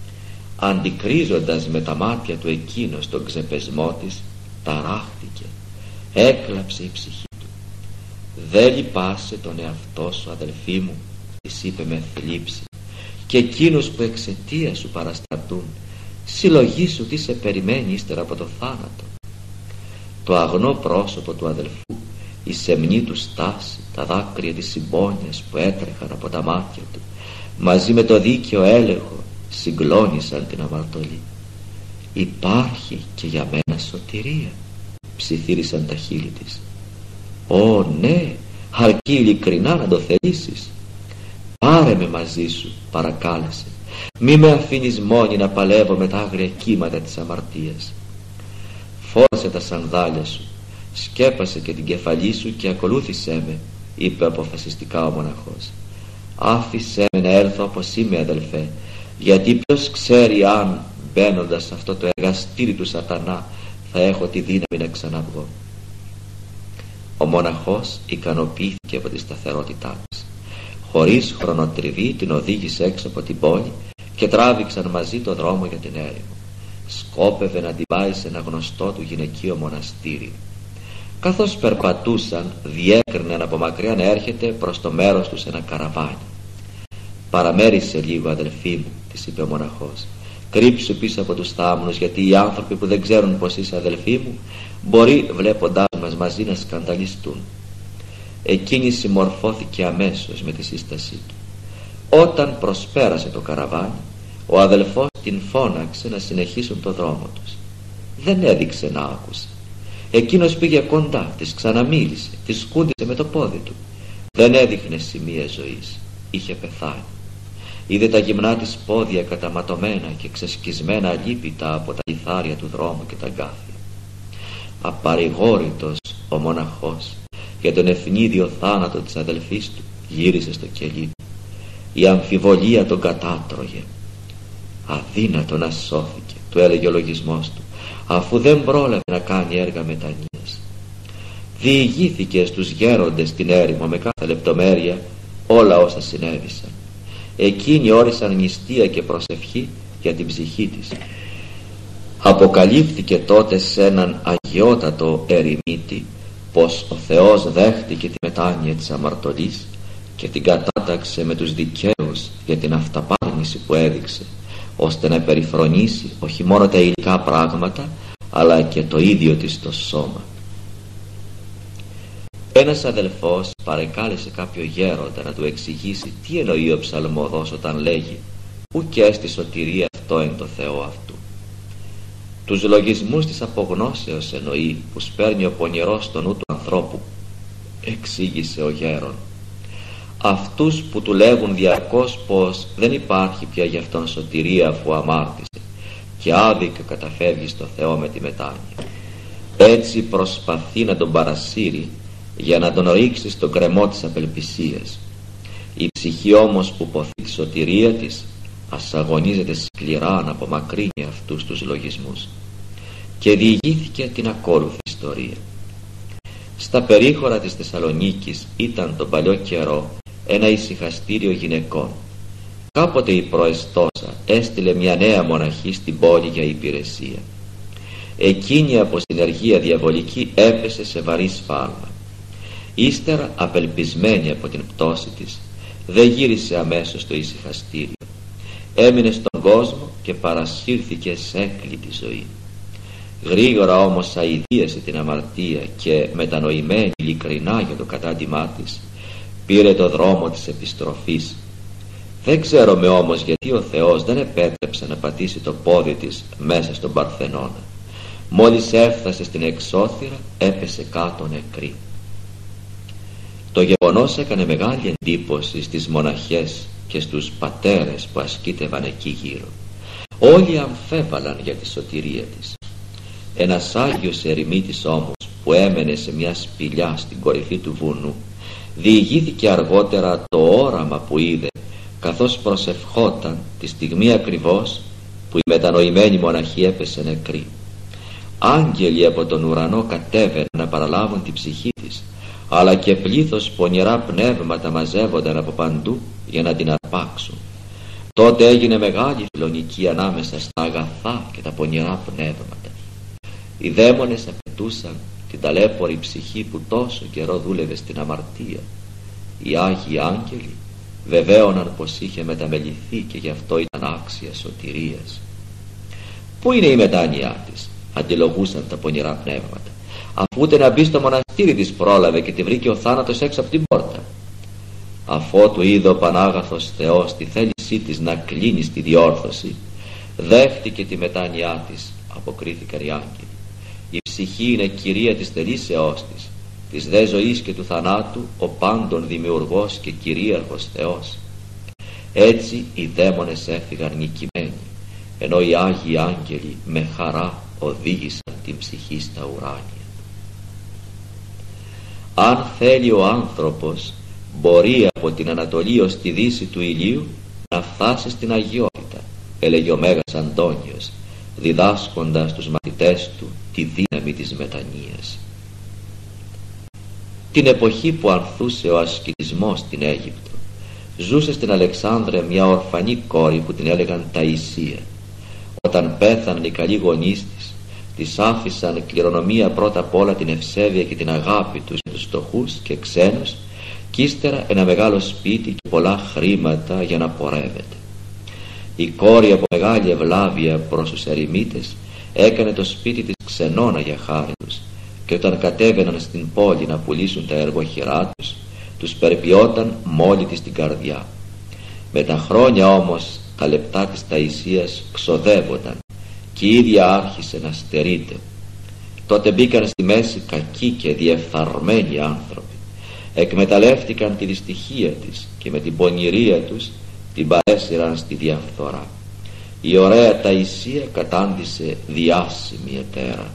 Αντικρίζοντας με τα μάτια του εκείνος τον ξεπεσμό της, ταράχτηκε, έκλαψε η ψυχή του. «Δεν λυπάσαι τον εαυτό σου, αδελφή μου», της είπε με θλίψη, «και εκείνους που εξαιτία σου παραστρατούν. Συλλογήσου τι σε περιμένει ύστερα από το θάνατο». Το αγνό πρόσωπο του αδελφού, η σεμνή του στάση, τα δάκρυα της συμπόνιας που έτρεχαν από τα μάτια του, μαζί με το δίκαιο έλεγχο, συγκλώνησαν την αμαρτωλή. «Υπάρχει και για μένα σωτηρία», ψιθύρισαν τα χείλη της. «Ω ναι, αρκεί ειλικρινά να το θελήσεις. Πάρε με μαζί σου», παρακάλεσε, «μη με αφήνεις μόνη να παλεύω με τα άγρια κύματα της αμαρτίας. Φόρεσε τα σανδάλια σου, σκέπασε και την κεφαλή σου και ακολούθησέ με», είπε αποφασιστικά ο μοναχός. «Άφησέ με να έρθω όπως είμαι, αδελφέ, γιατί ποιος ξέρει αν μπαίνοντας σε αυτό το εργαστήρι του σατανά θα έχω τη δύναμη να ξαναβγώ». Ο μοναχός ικανοποιήθηκε από τη σταθερότητά της. Χωρίς χρονοτριβή την οδήγησε έξω από την πόλη και τράβηξαν μαζί το δρόμο για την έρημο. Σκόπευε να την πάει σε ένα γνωστό του γυναικείο μοναστήρι. Καθώς περπατούσαν, διέκριναν από μακριά να έρχεται προς το μέρος τους ένα καραβάνι. «Παραμέρισε λίγο, αδελφή μου», της είπε ο μοναχός. «Κρύψου πίσω από τους θάμνους, γιατί οι άνθρωποι που δεν ξέρουν πως είσαι αδελφή μου μπορεί βλέποντάς μας μαζί να σκανδαλιστούν». Εκείνη συμμορφώθηκε αμέσως με τη σύστασή του. Όταν προσπέρασε το καραβάνι, ο αδελφός την φώναξε να συνεχίσουν το δρόμο τους. Δεν έδειξε να άκουσε. Εκείνος πήγε κοντά, της ξαναμίλησε, της σκούντισε με το πόδι του. Δεν έδειχνε σημεία ζωής. Είχε πεθάνει. Είδε τα γυμνά της πόδια καταματωμένα και ξεσκισμένα αλίπητα από τα λιθάρια του δρόμου και τα γκάθια. Απαρηγόρητος ο μοναχός για τον ευνίδιο θάνατο της αδελφής του γύρισε στο κελί του. Η αμφιβολία τον κατάτρωγε. «Αδύνατο να σώθηκε», του έλεγε ο λογισμός του, «αφού δεν πρόλαβε να κάνει έργα μετανοίας». Διηγήθηκε στους γέροντες την έρημο με κάθε λεπτομέρεια όλα όσα συνέβησαν. Εκείνοι όρισαν νηστεία και προσευχή για την ψυχή της. Αποκαλύφθηκε τότε σε έναν αγιότατο ερημίτη πως ο Θεός δέχτηκε τη μετάνοια της αμαρτωλής και την κατάταξε με τους δικαίους για την αυταπάρνηση που έδειξε, ώστε να περιφρονήσει όχι μόνο τα υλικά πράγματα αλλά και το ίδιο της το σώμα. Ένας αδελφός παρεκάλεσε κάποιο γέροντα να του εξηγήσει τι εννοεί ο ψαλμοδός όταν λέγει «Ουκ έστι σωτηρία αυτό εν το Θεό αυτού». Τους λογισμούς της απογνώσεως εννοεί που σπέρνει ο πονηρός στο νου του ανθρώπου, εξήγησε ο γέρον. Αυτούς που του λέγουν διαρκώς πως δεν υπάρχει πια για αυτόν σωτηρία αφού αμάρτησε και άδικα καταφεύγει στο Θεό με τη μετάνοια. Έτσι προσπαθεί να τον παρασύρει για να τον ρίξει στον κρεμό της απελπισίας. Η ψυχή όμως που ποθεί τη σωτηρία της ας αγωνίζεται σκληρά να απομακρύνει αυτούς τους λογισμούς. Και διηγήθηκε την ακόλουθη ιστορία. Στα περίχωρα της Θεσσαλονίκης ήταν τον παλιό καιρό ένα ησυχαστήριο γυναικών. Κάποτε η προεστόσα έστειλε μια νέα μοναχή στην πόλη για υπηρεσία. Εκείνη από συνεργία διαβολική έπεσε σε βαρύ σφάλμα. Ύστερα, απελπισμένη από την πτώση της, δεν γύρισε αμέσως στο ησυχαστήριο. Έμεινε στον κόσμο και παρασύρθηκε σε έκλητη ζωή. Γρήγορα όμως αηδίασε την αμαρτία και, μετανοημένη ειλικρινά για το κατάντημά της, πήρε το δρόμο της επιστροφής. Δεν ξέρουμε όμως γιατί ο Θεός δεν επέτρεψε να πατήσει το πόδι της μέσα στον Παρθενώνα. Μόλις έφτασε στην εξώθυρα, έπεσε κάτω νεκρή. Το γεγονός έκανε μεγάλη εντύπωση στις μοναχές και στους πατέρες που ασκήτευαν εκεί γύρω. Όλοι αμφέβαλαν για τη σωτηρία της. Ένας Άγιος ερημίτης όμως, που έμενε σε μια σπηλιά στην κορυφή του βουνού, διηγήθηκε αργότερα το όραμα που είδε καθώς προσευχόταν τη στιγμή ακριβώς που η μετανοημένη μοναχή έπεσε νεκρή. Άγγελοι από τον ουρανό κατέβαιναν να παραλάβουν την ψυχή της, αλλά και πλήθος πονηρά πνεύματα μαζεύονταν από παντού για να την αρπάξουν. Τότε έγινε μεγάλη φιλονική ανάμεσα στα αγαθά και τα πονηρά πνεύματα. Οι δαίμονες απαιτούσαν την ταλέπορη ψυχή που τόσο καιρό δούλευε στην αμαρτία. Οι Άγιοι Άγγελοι βεβαίωναν πως είχε μεταμεληθεί και γι' αυτό ήταν άξια σωτηρίας. Πού είναι η μετάνοιά της, αντιλογούσαν τα πονηρά πνεύματα, αφού ούτε να μπει στο μοναστήρι της πρόλαβε και τη βρήκε ο θάνατος έξω από την πόρτα. Αφότου είδε ο Πανάγαθος Θεός τη θέλησή της να κλείνει στη διόρθωση, δέχτηκε τη μετάνοιά της, αποκρίθηκαν οι άγγελοι. Η ψυχή είναι κυρία της θελήσεώς της, της δε ζωής και του θανάτου ο πάντων δημιουργός και κυρίαρχος Θεός. Έτσι οι δαίμονες έφυγαν νικημένοι, ενώ οι Άγιοι Άγγελοι με χαρά οδήγησαν την ψυχή στα ουράνια. Αν θέλει ο άνθρωπος, μπορεί από την Ανατολή ως τη δύση του ηλίου να φτάσει στην αγιότητα, έλεγε ο Μέγας Αντώνιος, διδάσκοντας τους μαθητές του τη δύναμη της μετανοίας. Την εποχή που ανθούσε ο ασκητισμός στην Αίγυπτο, ζούσε στην Αλεξάνδρεια μια ορφανή κόρη που την έλεγαν Ταΐσια. Όταν πέθαναν οι καλοί γονείς της, της άφησαν κληρονομία πρώτα απ' όλα την ευσέβεια και την αγάπη τους για τους φτωχούς και ξένους, και ύστερα ένα μεγάλο σπίτι και πολλά χρήματα για να πορεύεται. Η κόρη από μεγάλη ευλάβεια προς τους ερημίτες έκανε το σπίτι της ξενώνα για χάρη τους, και όταν κατέβαιναν στην πόλη να πουλήσουν τα εργοχειρά τους, τους περιποιόταν μόλι της την καρδιά. Με τα χρόνια όμως τα λεπτά της Ταΐσιας ξοδεύονταν και η ίδια άρχισε να στερείται. Τότε μπήκαν στη μέση κακοί και διεφθαρμένοι άνθρωποι, εκμεταλλεύτηκαν τη δυστυχία της και με την πονηρία τους την παρέσυραν στη διαφθορά. Η ωραία Ταΐσια κατάντησε διάσημη ετέρα.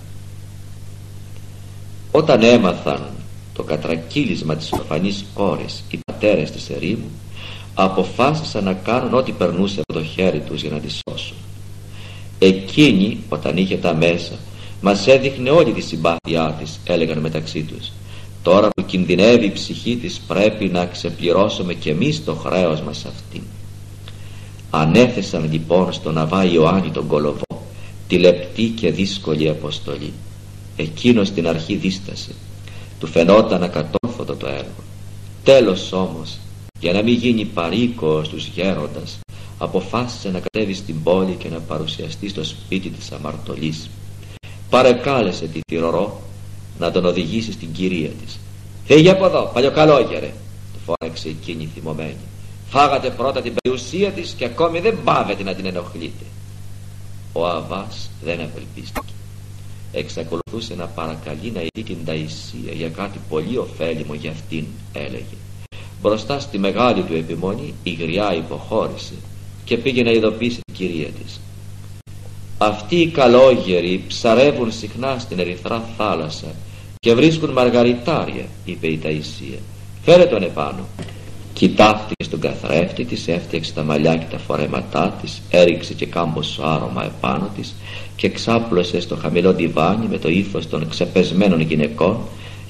Όταν έμαθαν το κατρακύλισμα της ορφανής κόρης οι πατέρες της ερήμου, αποφάσισαν να κάνουν ό,τι περνούσε από το χέρι τους για να τη σώσουν. Εκείνη, όταν είχε τα μέσα, μας έδειχνε όλη τη συμπάθειά της, έλεγαν μεταξύ τους. Τώρα που κινδυνεύει η ψυχή της, πρέπει να ξεπληρώσουμε κι εμείς το χρέος μας αυτήν. Ανέθεσαν λοιπόν στον Αβά Ιωάννη τον Κολοβό τη λεπτή και δύσκολη αποστολή. Εκείνος στην αρχή δίστασε, του φαινόταν ακατόρθωτο το έργο. Τέλος όμως, για να μην γίνει παροίκοος τους γέροντας, αποφάσισε να κατέβει στην πόλη και να παρουσιαστεί στο σπίτι της αμαρτωλής. Παρεκάλεσε τη θυρωρό να τον οδηγήσει στην κυρία της. «Φύγε από εδώ, παλιοκαλόγερε», του φώναξε εκείνη θυμωμένη. «Φάγατε πρώτα την περιουσία της και ακόμη δεν πάβετε να την ενοχλείτε». Ο Αβάς δεν απελπίστηκε. Εξακολουθούσε να παρακαλεί να ειδεί την Ταΐσια για κάτι πολύ ωφέλιμο για αυτήν, έλεγε. Μπροστά στη μεγάλη του επιμονή η γριά υποχώρησε και πήγε να ειδοποιήσει την κυρία της. «Αυτοί οι καλόγεροι ψαρεύουν συχνά στην ερυθρά θάλασσα και βρίσκουν μαργαριτάρια», είπε η Ταΐσια. «Φέρε τον επάνω». Κοιτάχτηκε στον καθρέφτη της, έφτιαξε τα μαλλιά και τα φορέματά της, έριξε και κάμποσο άρωμα επάνω της και ξάπλωσε στο χαμηλό ντιβάνι με το ύφος των ξεπεσμένων γυναικών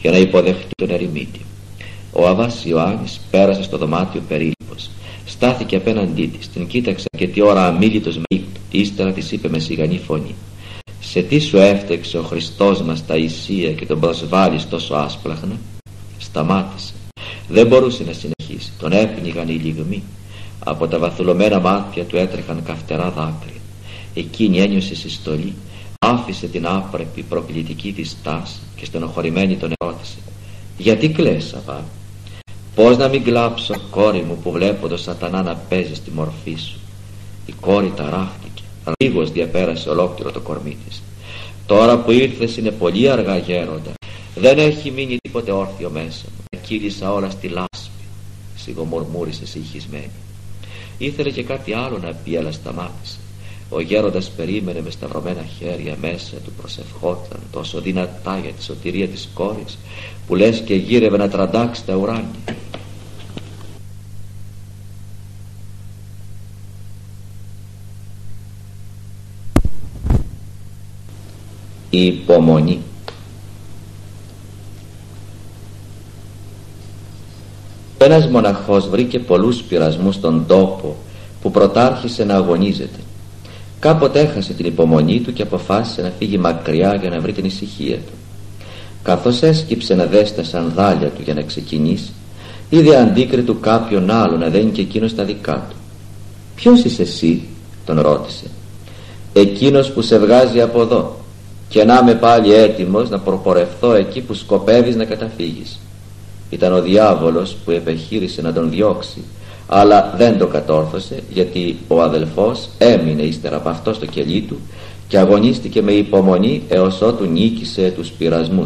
για να υποδεχτεί τον ερημίτη. Ο Αββάς Ιωάννης πέρασε στο δωμάτιο περίληπος. Στάθηκε απέναντί της, την κοίταξε και τι ώρα αμίλητος με ύπνο. Ύστερα της είπε με σιγανή φωνή: «Σε τι σου έφτεξε ο Χριστός μας τα Ισία και τον προσβάλλεις τόσο άσπλαχνα?» Σταμάτησε. Δεν μπορούσε να συνεχίσει. Τον έπνιγαν οι λυγμοί. Από τα βαθουλωμένα μάτια του έτρεχαν καυτερά δάκρυα. Εκείνη ένιωσε συστολή. Άφησε την άπρεπη προκλητική της στάση και στενοχωρημένη τον ερώτησε: «Γιατί κλαις, Αββά?» «Πώς να μην κλάψω, κόρη μου, που βλέπω τον σατανά να παίζει στη μορφή σου?» Η κόρη ταράχτηκε. Λίγος διαπέρασε ολόκληρο το κορμί της. «Τώρα που ήρθες είναι πολύ αργά, γέροντα. Δεν έχει μείνει τίποτε όρθιο μέσα μου. Τα κύλησα όλα στη λάσπη», σιγομουρμούρισε συγχυσμένη. Ήθελε και κάτι άλλο να πει, αλλά σταμάτησε. Ο γέροντας περίμενε με σταυρωμένα χέρια, μέσα του προσευχόταν τόσο δυνατά για τη σωτηρία της κόρης, που λες και γύρευε να τραντάξει τα ουράνια. Η υπομονή. Ένας μοναχός βρήκε πολλούς πειρασμούς στον τόπο που πρωτάρχισε να αγωνίζεται. Κάποτε έχασε την υπομονή του και αποφάσισε να φύγει μακριά για να βρει την ησυχία του. Καθώς έσκυψε να δέσει τα σανδάλια του για να ξεκινήσει, είδε αντίκριτου κάποιον άλλο να δένει και εκείνος τα δικά του. «Ποιος είσαι εσύ?» τον ρώτησε. «Εκείνος που σε βγάζει από εδώ, και να είμαι πάλι έτοιμος να προπορευθώ εκεί που σκοπεύεις να καταφύγεις». Ήταν ο διάβολος που επεχείρησε να τον διώξει, αλλά δεν το κατόρθωσε, γιατί ο αδελφός έμεινε ύστερα από αυτό στο κελί του και αγωνίστηκε με υπομονή έως ότου νίκησε τους πειρασμούς.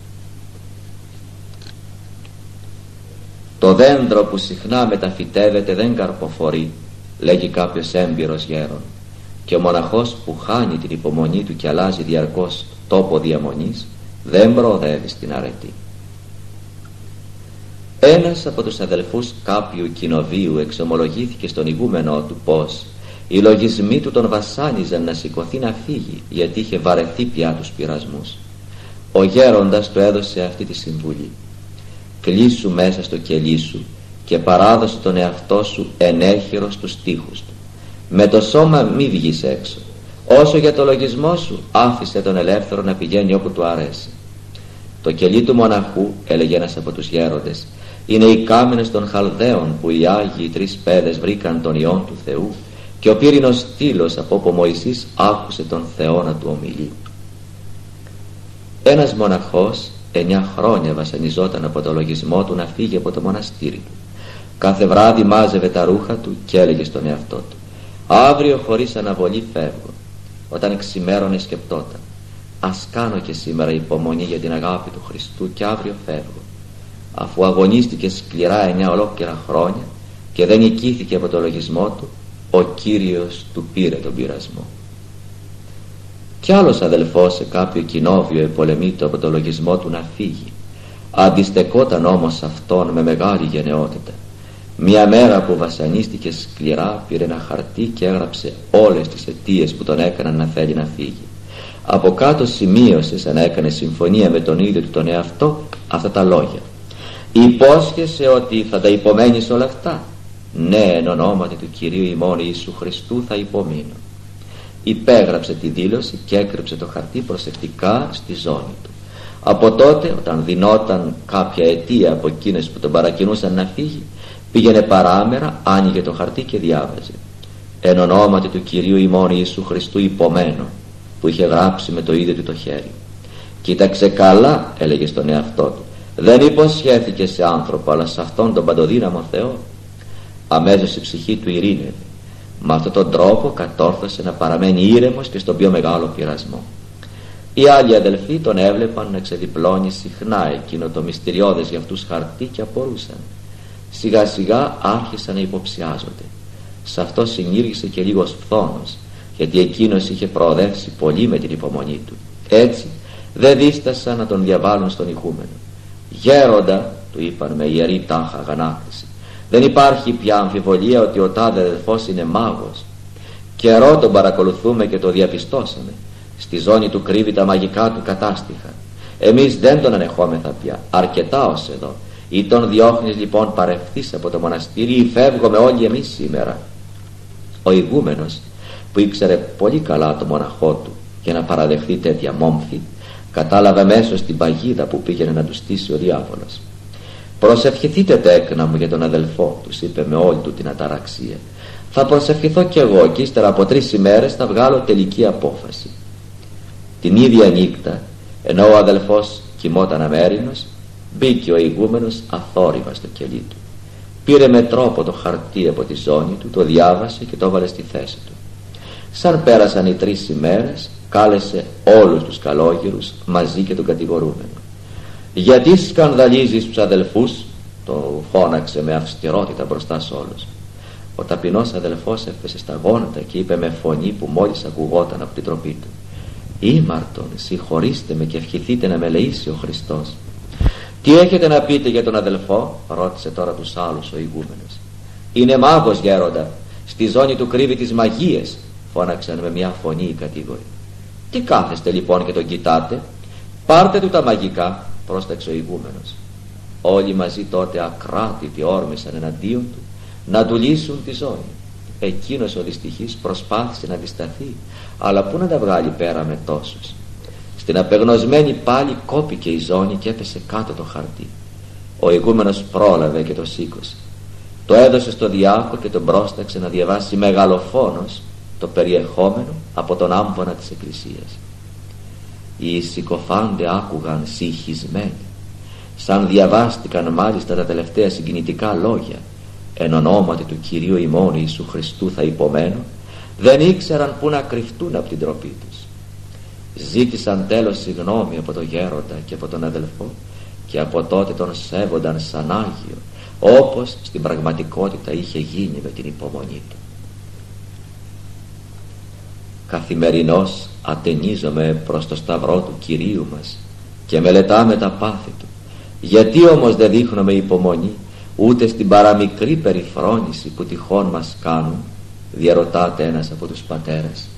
«Το δέντρο που συχνά μεταφυτεύεται δεν καρποφορεί», λέγει κάποιος έμπειρος γέρον, και ο μοναχός που χάνει την υπομονή του και αλλάζει διαρκώς τόπο διαμονής δεν προοδεύει στην αρετή. Ένας από τους αδελφούς κάποιου κοινοβίου εξομολογήθηκε στον ηγούμενό του πως οι λογισμοί του τον βασάνιζαν να σηκωθεί να φύγει, γιατί είχε βαρεθεί πια τους πειρασμούς. Ο γέροντας του έδωσε αυτή τη συμβουλή: «Κλείσου μέσα στο κελί σου και παράδοσε τον εαυτό σου ενέχειρο στους τοίχους του. Με το σώμα μη βγεις έξω. Όσο για το λογισμό σου, άφησε τον ελεύθερο να πηγαίνει όπου του αρέσει». Το κελί του μοναχού, έλεγε ένας από τους γέροντες, είναι οι κάμενες των Χαλδαίων που οι Άγιοι τρεις παιδες βρήκαν τον Υιόν του Θεού, και ο πύρινος στήλος από όπου ο Μωυσής άκουσε τον Θεό να του ομιλεί. Ένας μοναχός εννιά χρόνια βασανιζόταν από το λογισμό του να φύγει από το μοναστήρι του. Κάθε βράδυ μάζευε τα ρούχα του και έλεγε στον εαυτό του: «Αύριο χωρίς αναβολή φεύγω». Όταν ξημέρωνε σκεπτόταν: «Ας κάνω και σήμερα υπομονή για την αγάπη του Χριστού και αύριο φεύγω». Αφού αγωνίστηκε σκληρά εννιά ολόκληρα χρόνια και δεν νικήθηκε από το λογισμό του, ο Κύριος του πήρε τον πειρασμό. Κι άλλος αδελφός σε κάποιο κοινόβιο επολεμείτο από το λογισμό του να φύγει. Αντιστεκόταν όμως αυτόν με μεγάλη γενναιότητα. Μια μέρα που βασανίστηκε σκληρά, πήρε ένα χαρτί και έγραψε όλες τις αιτίες που τον έκαναν να θέλει να φύγει. Από κάτω σημείωσε, σαν να έκανε συμφωνία με τον ίδιο του τον εαυτό, αυτά τα λόγια: «Υπόσχεσαι ότι θα τα υπομένεις όλα αυτά?» «Ναι, εν ονόματι του Κυρίου ημών Ιησού Χριστού θα υπομείνω». Υπέγραψε τη δήλωση και έκρυψε το χαρτί προσεκτικά στη ζώνη του. Από τότε, όταν δινόταν κάποια αιτία από εκείνες που τον παρακινούσαν να φύγει, πήγαινε παράμερα, άνοιγε το χαρτί και διάβαζε: «Εν ονόματι του Κυρίου ημών Ιησού Χριστού υπομένω», που είχε γράψει με το ίδιο του το χέρι. «Κοίταξε καλά», έλεγε στον εαυτό του, «δεν υποσχέθηκε σε άνθρωπο, αλλά σε αυτόν τον παντοδύναμο Θεό». Αμέσως η ψυχή του ειρήνευε. Με αυτόν τον τρόπο κατόρθωσε να παραμένει ήρεμος και στον πιο μεγάλο πειρασμό. Οι άλλοι αδελφοί τον έβλεπαν να ξεδιπλώνει συχνά εκείνο το μυστηριώδες για αυτούς χαρτί και απορούσαν. Σιγά σιγά άρχισαν να υποψιάζονται. Σε αυτό συνήργησε και λίγος φθόνος, γιατί εκείνος είχε προοδεύσει πολύ με την υπομονή του. Έτσι δεν δίστασαν να τον διαβάλουν στον ηγούμενο. «Γέροντα», του είπαν με ιερή τάχα αγανάκτηση, «δεν υπάρχει πια αμφιβολία ότι ο τάδε αδελφός είναι μάγος. Καιρό τον παρακολουθούμε και το διαπιστώσαμε. Στη ζώνη του κρύβει τα μαγικά του κατάστοιχα. Εμείς δεν τον ανεχόμεθα πια, αρκετά ως εδώ. Ή τον διώχνεις λοιπόν παρευθείς από το μοναστήρι, ή φεύγουμε όλοι εμείς σήμερα. Ο ηγούμενος, που ήξερε πολύ καλά το μοναχό του για να παραδεχθεί τέτοια μόμφη, κατάλαβε μέσω στην παγίδα που πήγαινε να του στήσει ο διάβολος. «Προσευχηθείτε τέκνα μου για τον αδελφό», τους είπε με όλη του την αταραξία. «Θα προσευχηθώ κι εγώ και ύστερα από τρεις ημέρες θα βγάλω τελική απόφαση». Την ίδια νύχτα, ενώ ο αδελφός κοιμόταν αμέρινος, μπήκε ο ηγούμενος αθόρυβα στο κελί του. Πήρε με τρόπο το χαρτί από τη ζώνη του, το διάβασε και το έβαλε στη θέση του. Σαν πέρασαν οι τρεις ημέρες, κάλεσε όλους τους καλόγερους μαζί και τον κατηγορούμενο. «Γιατί σκανδαλίζεις τους αδελφούς?» το φώναξε με αυστηρότητα μπροστά σε όλους. Ο ταπεινός αδελφός έφεσε στα γόνατα και είπε με φωνή που μόλις ακουγόταν από την τροπή του: «Ήμαρτον, συγχωρήστε με και ευχηθείτε να με ελεήσει ο Χριστός». «Τι έχετε να πείτε για τον αδελφό?» ρώτησε τώρα τους άλλους ο ηγούμενος. «Είναι μάγος, γέροντα, στη ζώνη του κρύβει τις μαγείες», φώναξαν με μια φωνή οι κατήγοροι. «Τι κάθεστε λοιπόν και τον κοιτάτε? Πάρτε του τα μαγικά», πρόσταξε ο ηγούμενος. Όλοι μαζί τότε ακράτητοι όρμησαν εναντίον του να του λύσουν τη ζώνη. Εκείνος ο δυστυχής προσπάθησε να αντισταθεί, αλλά πού να τα βγάλει πέρα με τόσους. Στην απεγνωσμένη πάλι κόπηκε η ζώνη και έπεσε κάτω το χαρτί. Ο ηγούμενος πρόλαβε και το σήκωσε. Το έδωσε στο διάκο και τον πρόσταξε να διαβάσει μεγαλοφόνος το περιεχόμενο από τον άμβονα της εκκλησίας. Οι συκοφάντε άκουγαν συγχυσμένοι, σαν διαβάστηκαν μάλιστα τα τελευταία συγκινητικά λόγια «Εν ονόματι του Κυρίου ημών Ιησού Χριστού θα υπομένω», δεν ήξεραν πού να κρυφτούν από την τροπή τους. Ζήτησαν τέλος συγγνώμη από τον γέροντα και από τον αδελφό και από τότε τον σέβονταν σαν Άγιο, όπως στην πραγματικότητα είχε γίνει με την υπομονή του. Καθημερινώς ατενίζομαι προς το σταυρό του Κυρίου μας και μελετάμε τα πάθη του. Γιατί όμως δεν δείχνουμε υπομονή ούτε στην παραμικρή περιφρόνηση που τυχόν μας κάνουν? Διαρωτάται ένας από τους πατέρες.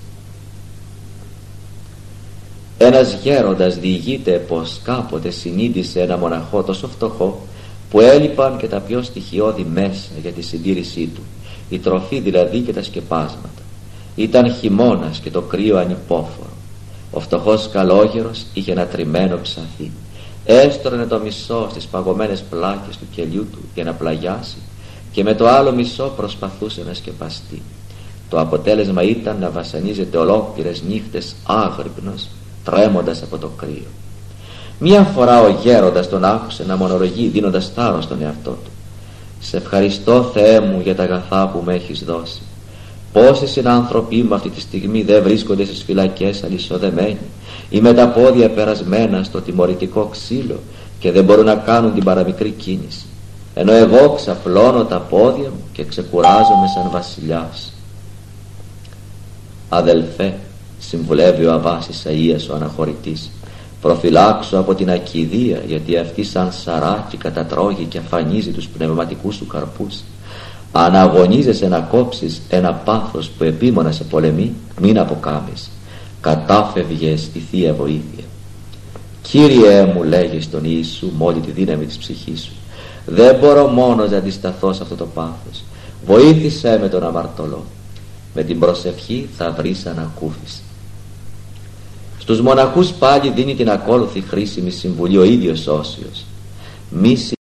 Ένας γέροντας διηγείται πως κάποτε συνείδησε ένα μοναχό τόσο φτωχό που έλειπαν και τα πιο στοιχειώδη μέσα για τη συντήρησή του, η τροφή δηλαδή και τα σκεπάσματα. Ήταν χειμώνας και το κρύο ανυπόφορο. Ο φτωχός καλόγερος είχε ένα τριμμένο ψαθί. Έστρωνε το μισό στις παγωμένες πλάκες του κελιού του για να πλαγιάσει και με το άλλο μισό προσπαθούσε να σκεπαστεί. Το αποτέλεσμα ήταν να βασανίζεται ολόκληρες νύχτες άγρυπνος, τρέμοντας από το κρύο. Μια φορά ο γέροντας τον άκουσε να μονολογεί δίνοντας θάρρος στον εαυτό του: «Σε ευχαριστώ, Θεέ μου, για τα αγαθά που με έχεις δώσει. Πόσοι συνάνθρωποι μου αυτή τη στιγμή δεν βρίσκονται στις φυλακές αλυσοδεμένοι ή με τα πόδια περασμένα στο τιμωρητικό ξύλο και δεν μπορούν να κάνουν την παραμικρή κίνηση, ενώ εγώ ξαπλώνω τα πόδια μου και ξεκουράζομαι σαν βασιλιάς». «Αδελφέ», συμβουλεύει ο Αββάς Ισαΐας ο αναχωρητής, «προφυλάξου από την ακηδία, γιατί αυτή σαν σαράκι κατατρώγει και αφανίζει τους πνευματικούς σου καρπούς. Αν αγωνίζεσαι να κόψεις ένα πάθος που επίμονα σε πολεμεί, μην αποκάμεις. Κατάφευγε στη Θεία Βοήθεια. Κύριε μου», λέγει στον Ιησού με όλη τη δύναμη της ψυχής σου, «δεν μπορώ μόνος να αντισταθώ σε αυτό το πάθος. Βοήθησέ με τον αμαρτωλό. Με την προσευχή θα βρεις ανακούφιση». Στους μοναχούς πάλι δίνει την ακόλουθη χρήσιμη συμβουλή ο ίδιος Όσιος: «Μη